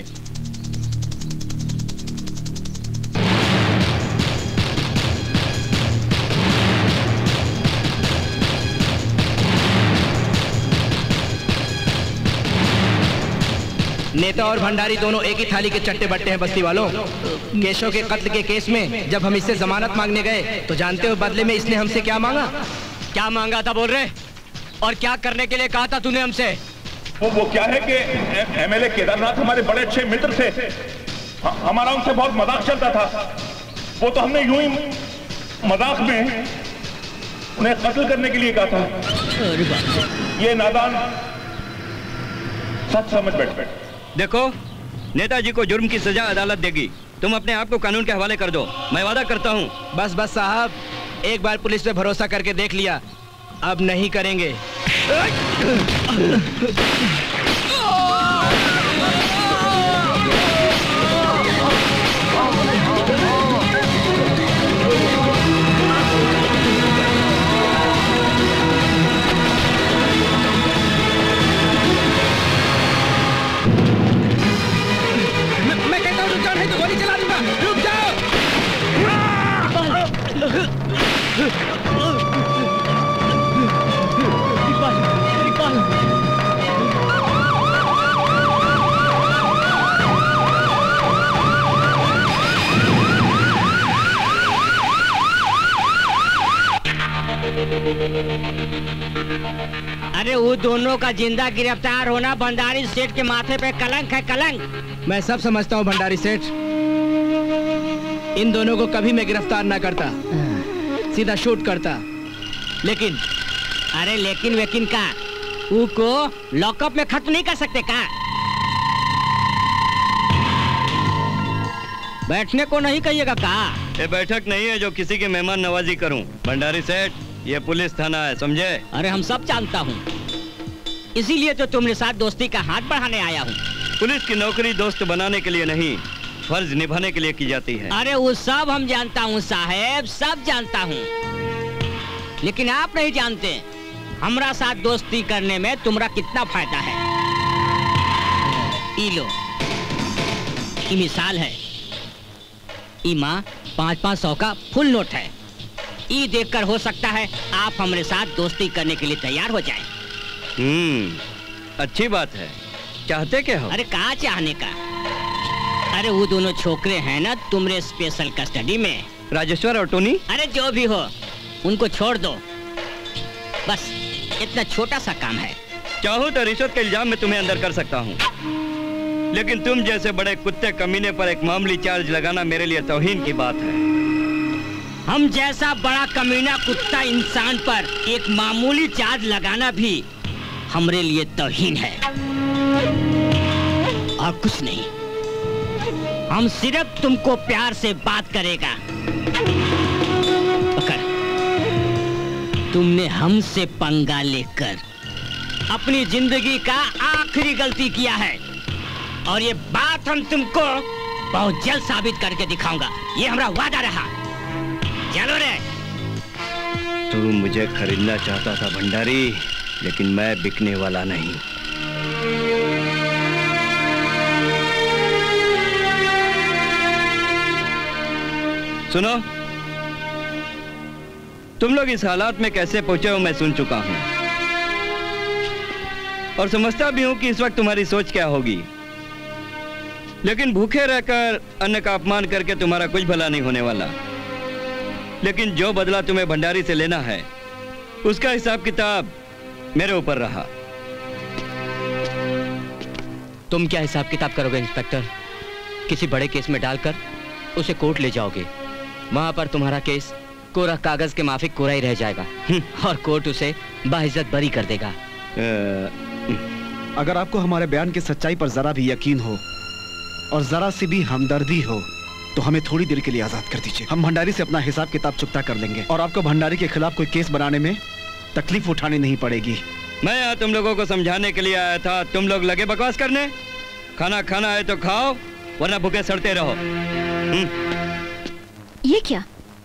नेता और भंडारी दोनों एक ही थाली के चट्टे बट्टे हैं बस्ती वालों। केशव के कत्ल के केस में जब हम इससे जमानत मांगने गए तो जानते हो बदले में इसने हमसे क्या मांगा? क्या मांगा था बोल रहे? और क्या करने के लिए कहा था तूने हमसे? वो वो क्या है कि एमएलए केदारनाथ हमारे बड़े अच्छे मित्र थे। हमारा उनसे बहुत मजाक चलता था। वो तो हमने यूं ही मजाक में उन्हें कत्ल करने के लिए कहा था। ये नादान सच समझ बैठ बैठ। देखो, नेताजी को जुर्म की सजा अदालत देगी। तुम अपने आप को कानून के हवाले कर दो। मैं वादा करता हूँ। बस बस साहब, एक बार पुलिस पे भरोसा करके देख लिया, अब नहीं करेंगे। मैं कहता हूँ रुक जाओ, नहीं तो गोली चला दूंगा। रुक जाओ। अरे वो दोनों का जिंदा गिरफ्तार होना भंडारी सेठ के माथे पे कलंक है, कलंक। मैं सब समझता हूँ भंडारी सेठ, इन दोनों को कभी मैं गिरफ्तार ना करता, सीधा शूट करता। लेकिन अरे लेकिन वेकिन का वो को लॉकअप में खत्म नहीं कर सकते का? बैठने को नहीं कहिएगा का? ये बैठक नहीं है जो किसी की मेहमान नवाजी करूं। भंडारी सेठ, ये पुलिस थाना है, समझे? अरे हम सब जानता हूँ, इसीलिए तो तुम्हारे साथ दोस्ती का हाथ बढ़ाने आया हूँ। पुलिस की नौकरी दोस्त बनाने के लिए नहीं, फर्ज निभाने के लिए की जाती है। अरे वो सब हम जानता हूँ साहेब, सब जानता हूँ, लेकिन आप नहीं जानते हमरा साथ दोस्ती करने में तुम्हारा कितना फायदा है। ई लो, ई मिसाल है। ई माँ पाँच पाँच सौ का फुल नोट है। ई देखकर हो सकता है आप हमारे साथ दोस्ती करने के लिए तैयार हो जाएं। हम्म, अच्छी बात है। चाहते क्या हो? अरे कहाँ चाहने का? अरे वो दोनों छोकरे हैं ना तुम्हारे स्पेशल कस्टडी में, राजेश्वर और टोनी। अरे जो भी हो उनको छोड़ दो, बस इतना छोटा सा काम है। चाहूँ तो रिश्वत के इल्जाम में तुम्हें अंदर कर सकता हूँ, लेकिन तुम जैसे बड़े कुत्ते कमीने पर एक मामूली चार्ज लगाना मेरे लिए तौहीन की बात है। हम जैसा बड़ा कमीना कुत्ता इंसान पर एक मामूली चार्ज लगाना भी हमरे लिए तौहीन है, और कुछ नहीं। हम सिर्फ तुमको प्यार से बात करेगा। पकड़, तुमने हमसे पंगा लेकर अपनी जिंदगी का आखिरी गलती किया है, और ये बात हम तुमको बहुत जल्द साबित करके दिखाऊंगा। ये हमारा वादा रहा। चलो रे। तू मुझे खरीदना चाहता था भंडारी, लेकिन मैं बिकने वाला नहीं। सुनो, तुम लोग इस हालात में कैसे पहुंचे हो मैं सुन चुका हूं, और समझता भी हूं कि इस वक्त तुम्हारी सोच क्या होगी। लेकिन भूखे रहकर अन्न का अपमान करके तुम्हारा कुछ भला नहीं होने वाला। लेकिन जो बदला तुम्हें भंडारी से लेना है, उसका हिसाब किताब मेरे ऊपर रहा। तुम क्या हिसाब किताब करोगे इंस्पेक्टर? किसी बड़े केस में डालकर उसे कोर्ट ले जाओगे, वहां पर तुम्हारा केस कोरा कागज के माफिक कोरा ही रह जाएगा, और कोर्ट उसे बाइज्जत बरी कर देगा। अगर आपको हमारे बयान की सच्चाई पर जरा भी यकीन हो और जरा सी भी हमदर्दी हो तो हमें थोड़ी देर के लिए आजाद कर दीजिए। हम भंडारी से अपना हिसाब किताब चुकता कर लेंगे, और आपको भंडारी के खिलाफ कोई केस बनाने में तकलीफ उठानी नहीं पड़ेगी। मैं यहाँ तुम लोगों को समझाने के लिए आया था, तुम लोग लगे बकवास करने। खाना खाना है तो खाओ, वरना भूखे सड़ते रहो। ये क्या?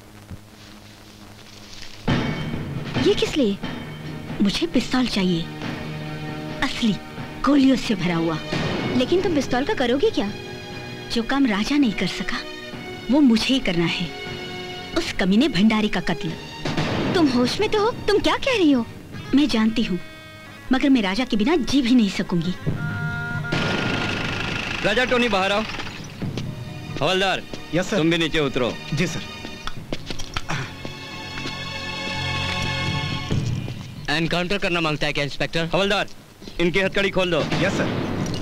ये किस लिए? मुझे पिस्तौल चाहिए, असली गोलियों से भरा हुआ। लेकिन तुम पिस्तौल का करोगे क्या? जो काम राजा नहीं कर सका वो मुझे ही करना है। उस कमीने भंडारी का कत्ल। तुम होश में तो हो? तुम क्या कह रही हो? मैं जानती हूँ, मगर मैं राजा के बिना जी भी नहीं सकूंगी। राजा टोनी बाहर आओ। हवलदार, यस सर। तुम भी नीचे उतरो। जी सर। एनकाउंटर करना मांगता है क्या इंस्पेक्टर? हवलदार, इनकी हथकड़ी खोल दो। Yes sir.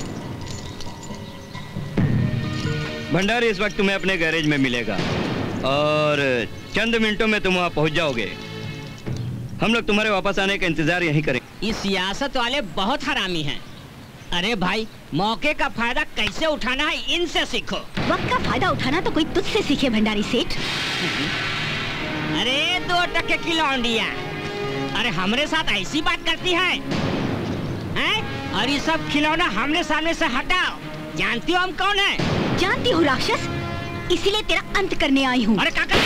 भंडारी इस वक्त तुम्हें अपने गैरेज में मिलेगा, और चंद मिनटों में तुम वहां पहुंच जाओगे। हम लोग तुम्हारे वापस आने का इंतजार यहीं करेंगे। ये सियासत वाले बहुत हरामी हैं। अरे भाई, मौके का फायदा कैसे उठाना है इनसे सीखो। वक्त का फायदा उठाना तो कोई तुझसे सीखे भंडारी सेठ। अरे दो टके की लौंडिया, अरे हमरे साथ ऐसी बात करती है, हैं? और ये सब खिलौना हमने सामने से हटाओ। जानती हो हम कौन है? जानती हूँ राक्षस, इसीलिए तेरा अंत करने आई हूँ। अरे काका,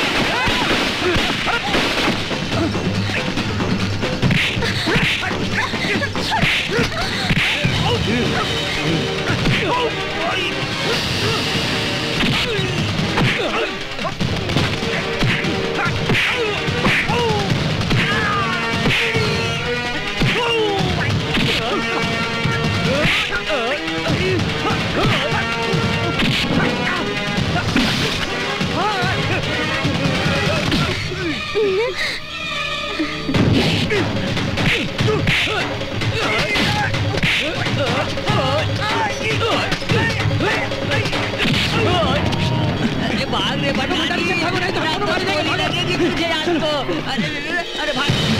अरे अरे भाई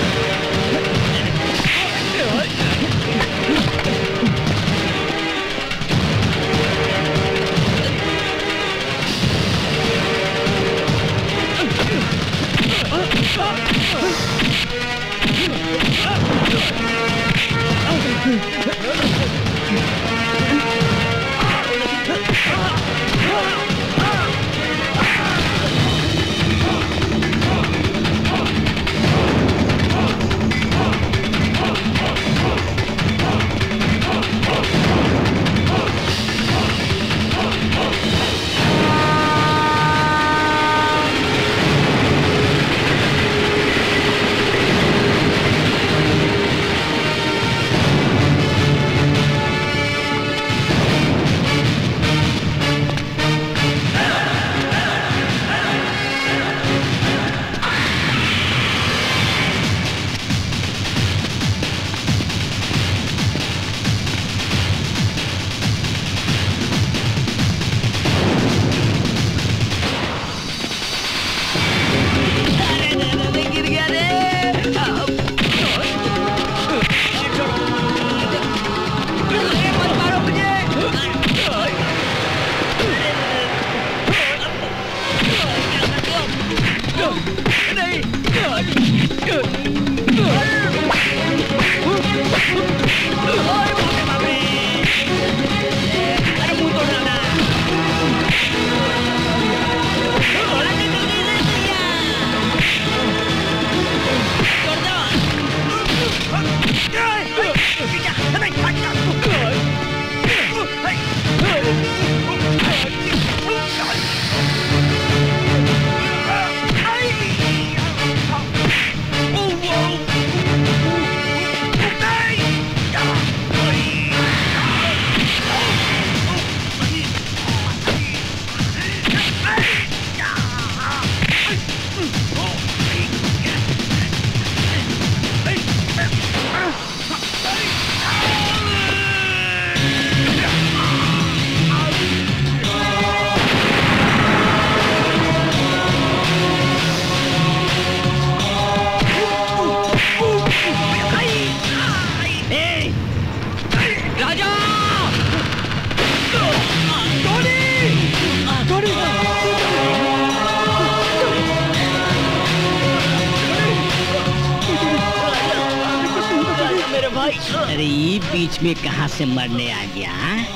अरे ये बीच में कहाँ से मरने आ गया?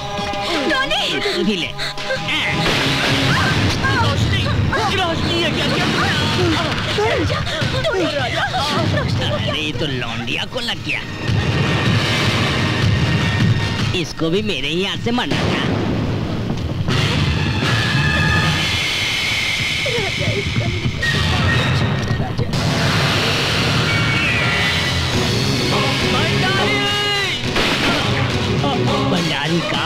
टोनी! तू भी ले। अरे ये तो लौंडिया को लग गया। इसको भी मेरे ही हाथ से मरना था। भंडारी का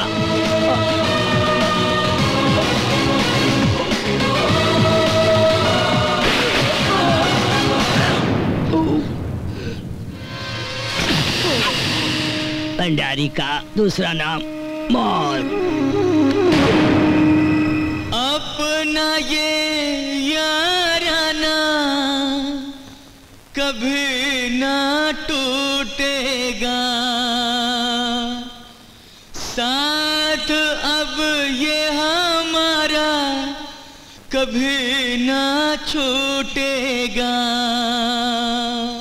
भंडारी का दूसरा नाम मौत। अपना ये याराना कभी ना टूटेगा, साथ अब ये हमारा कभी ना छूटेगा।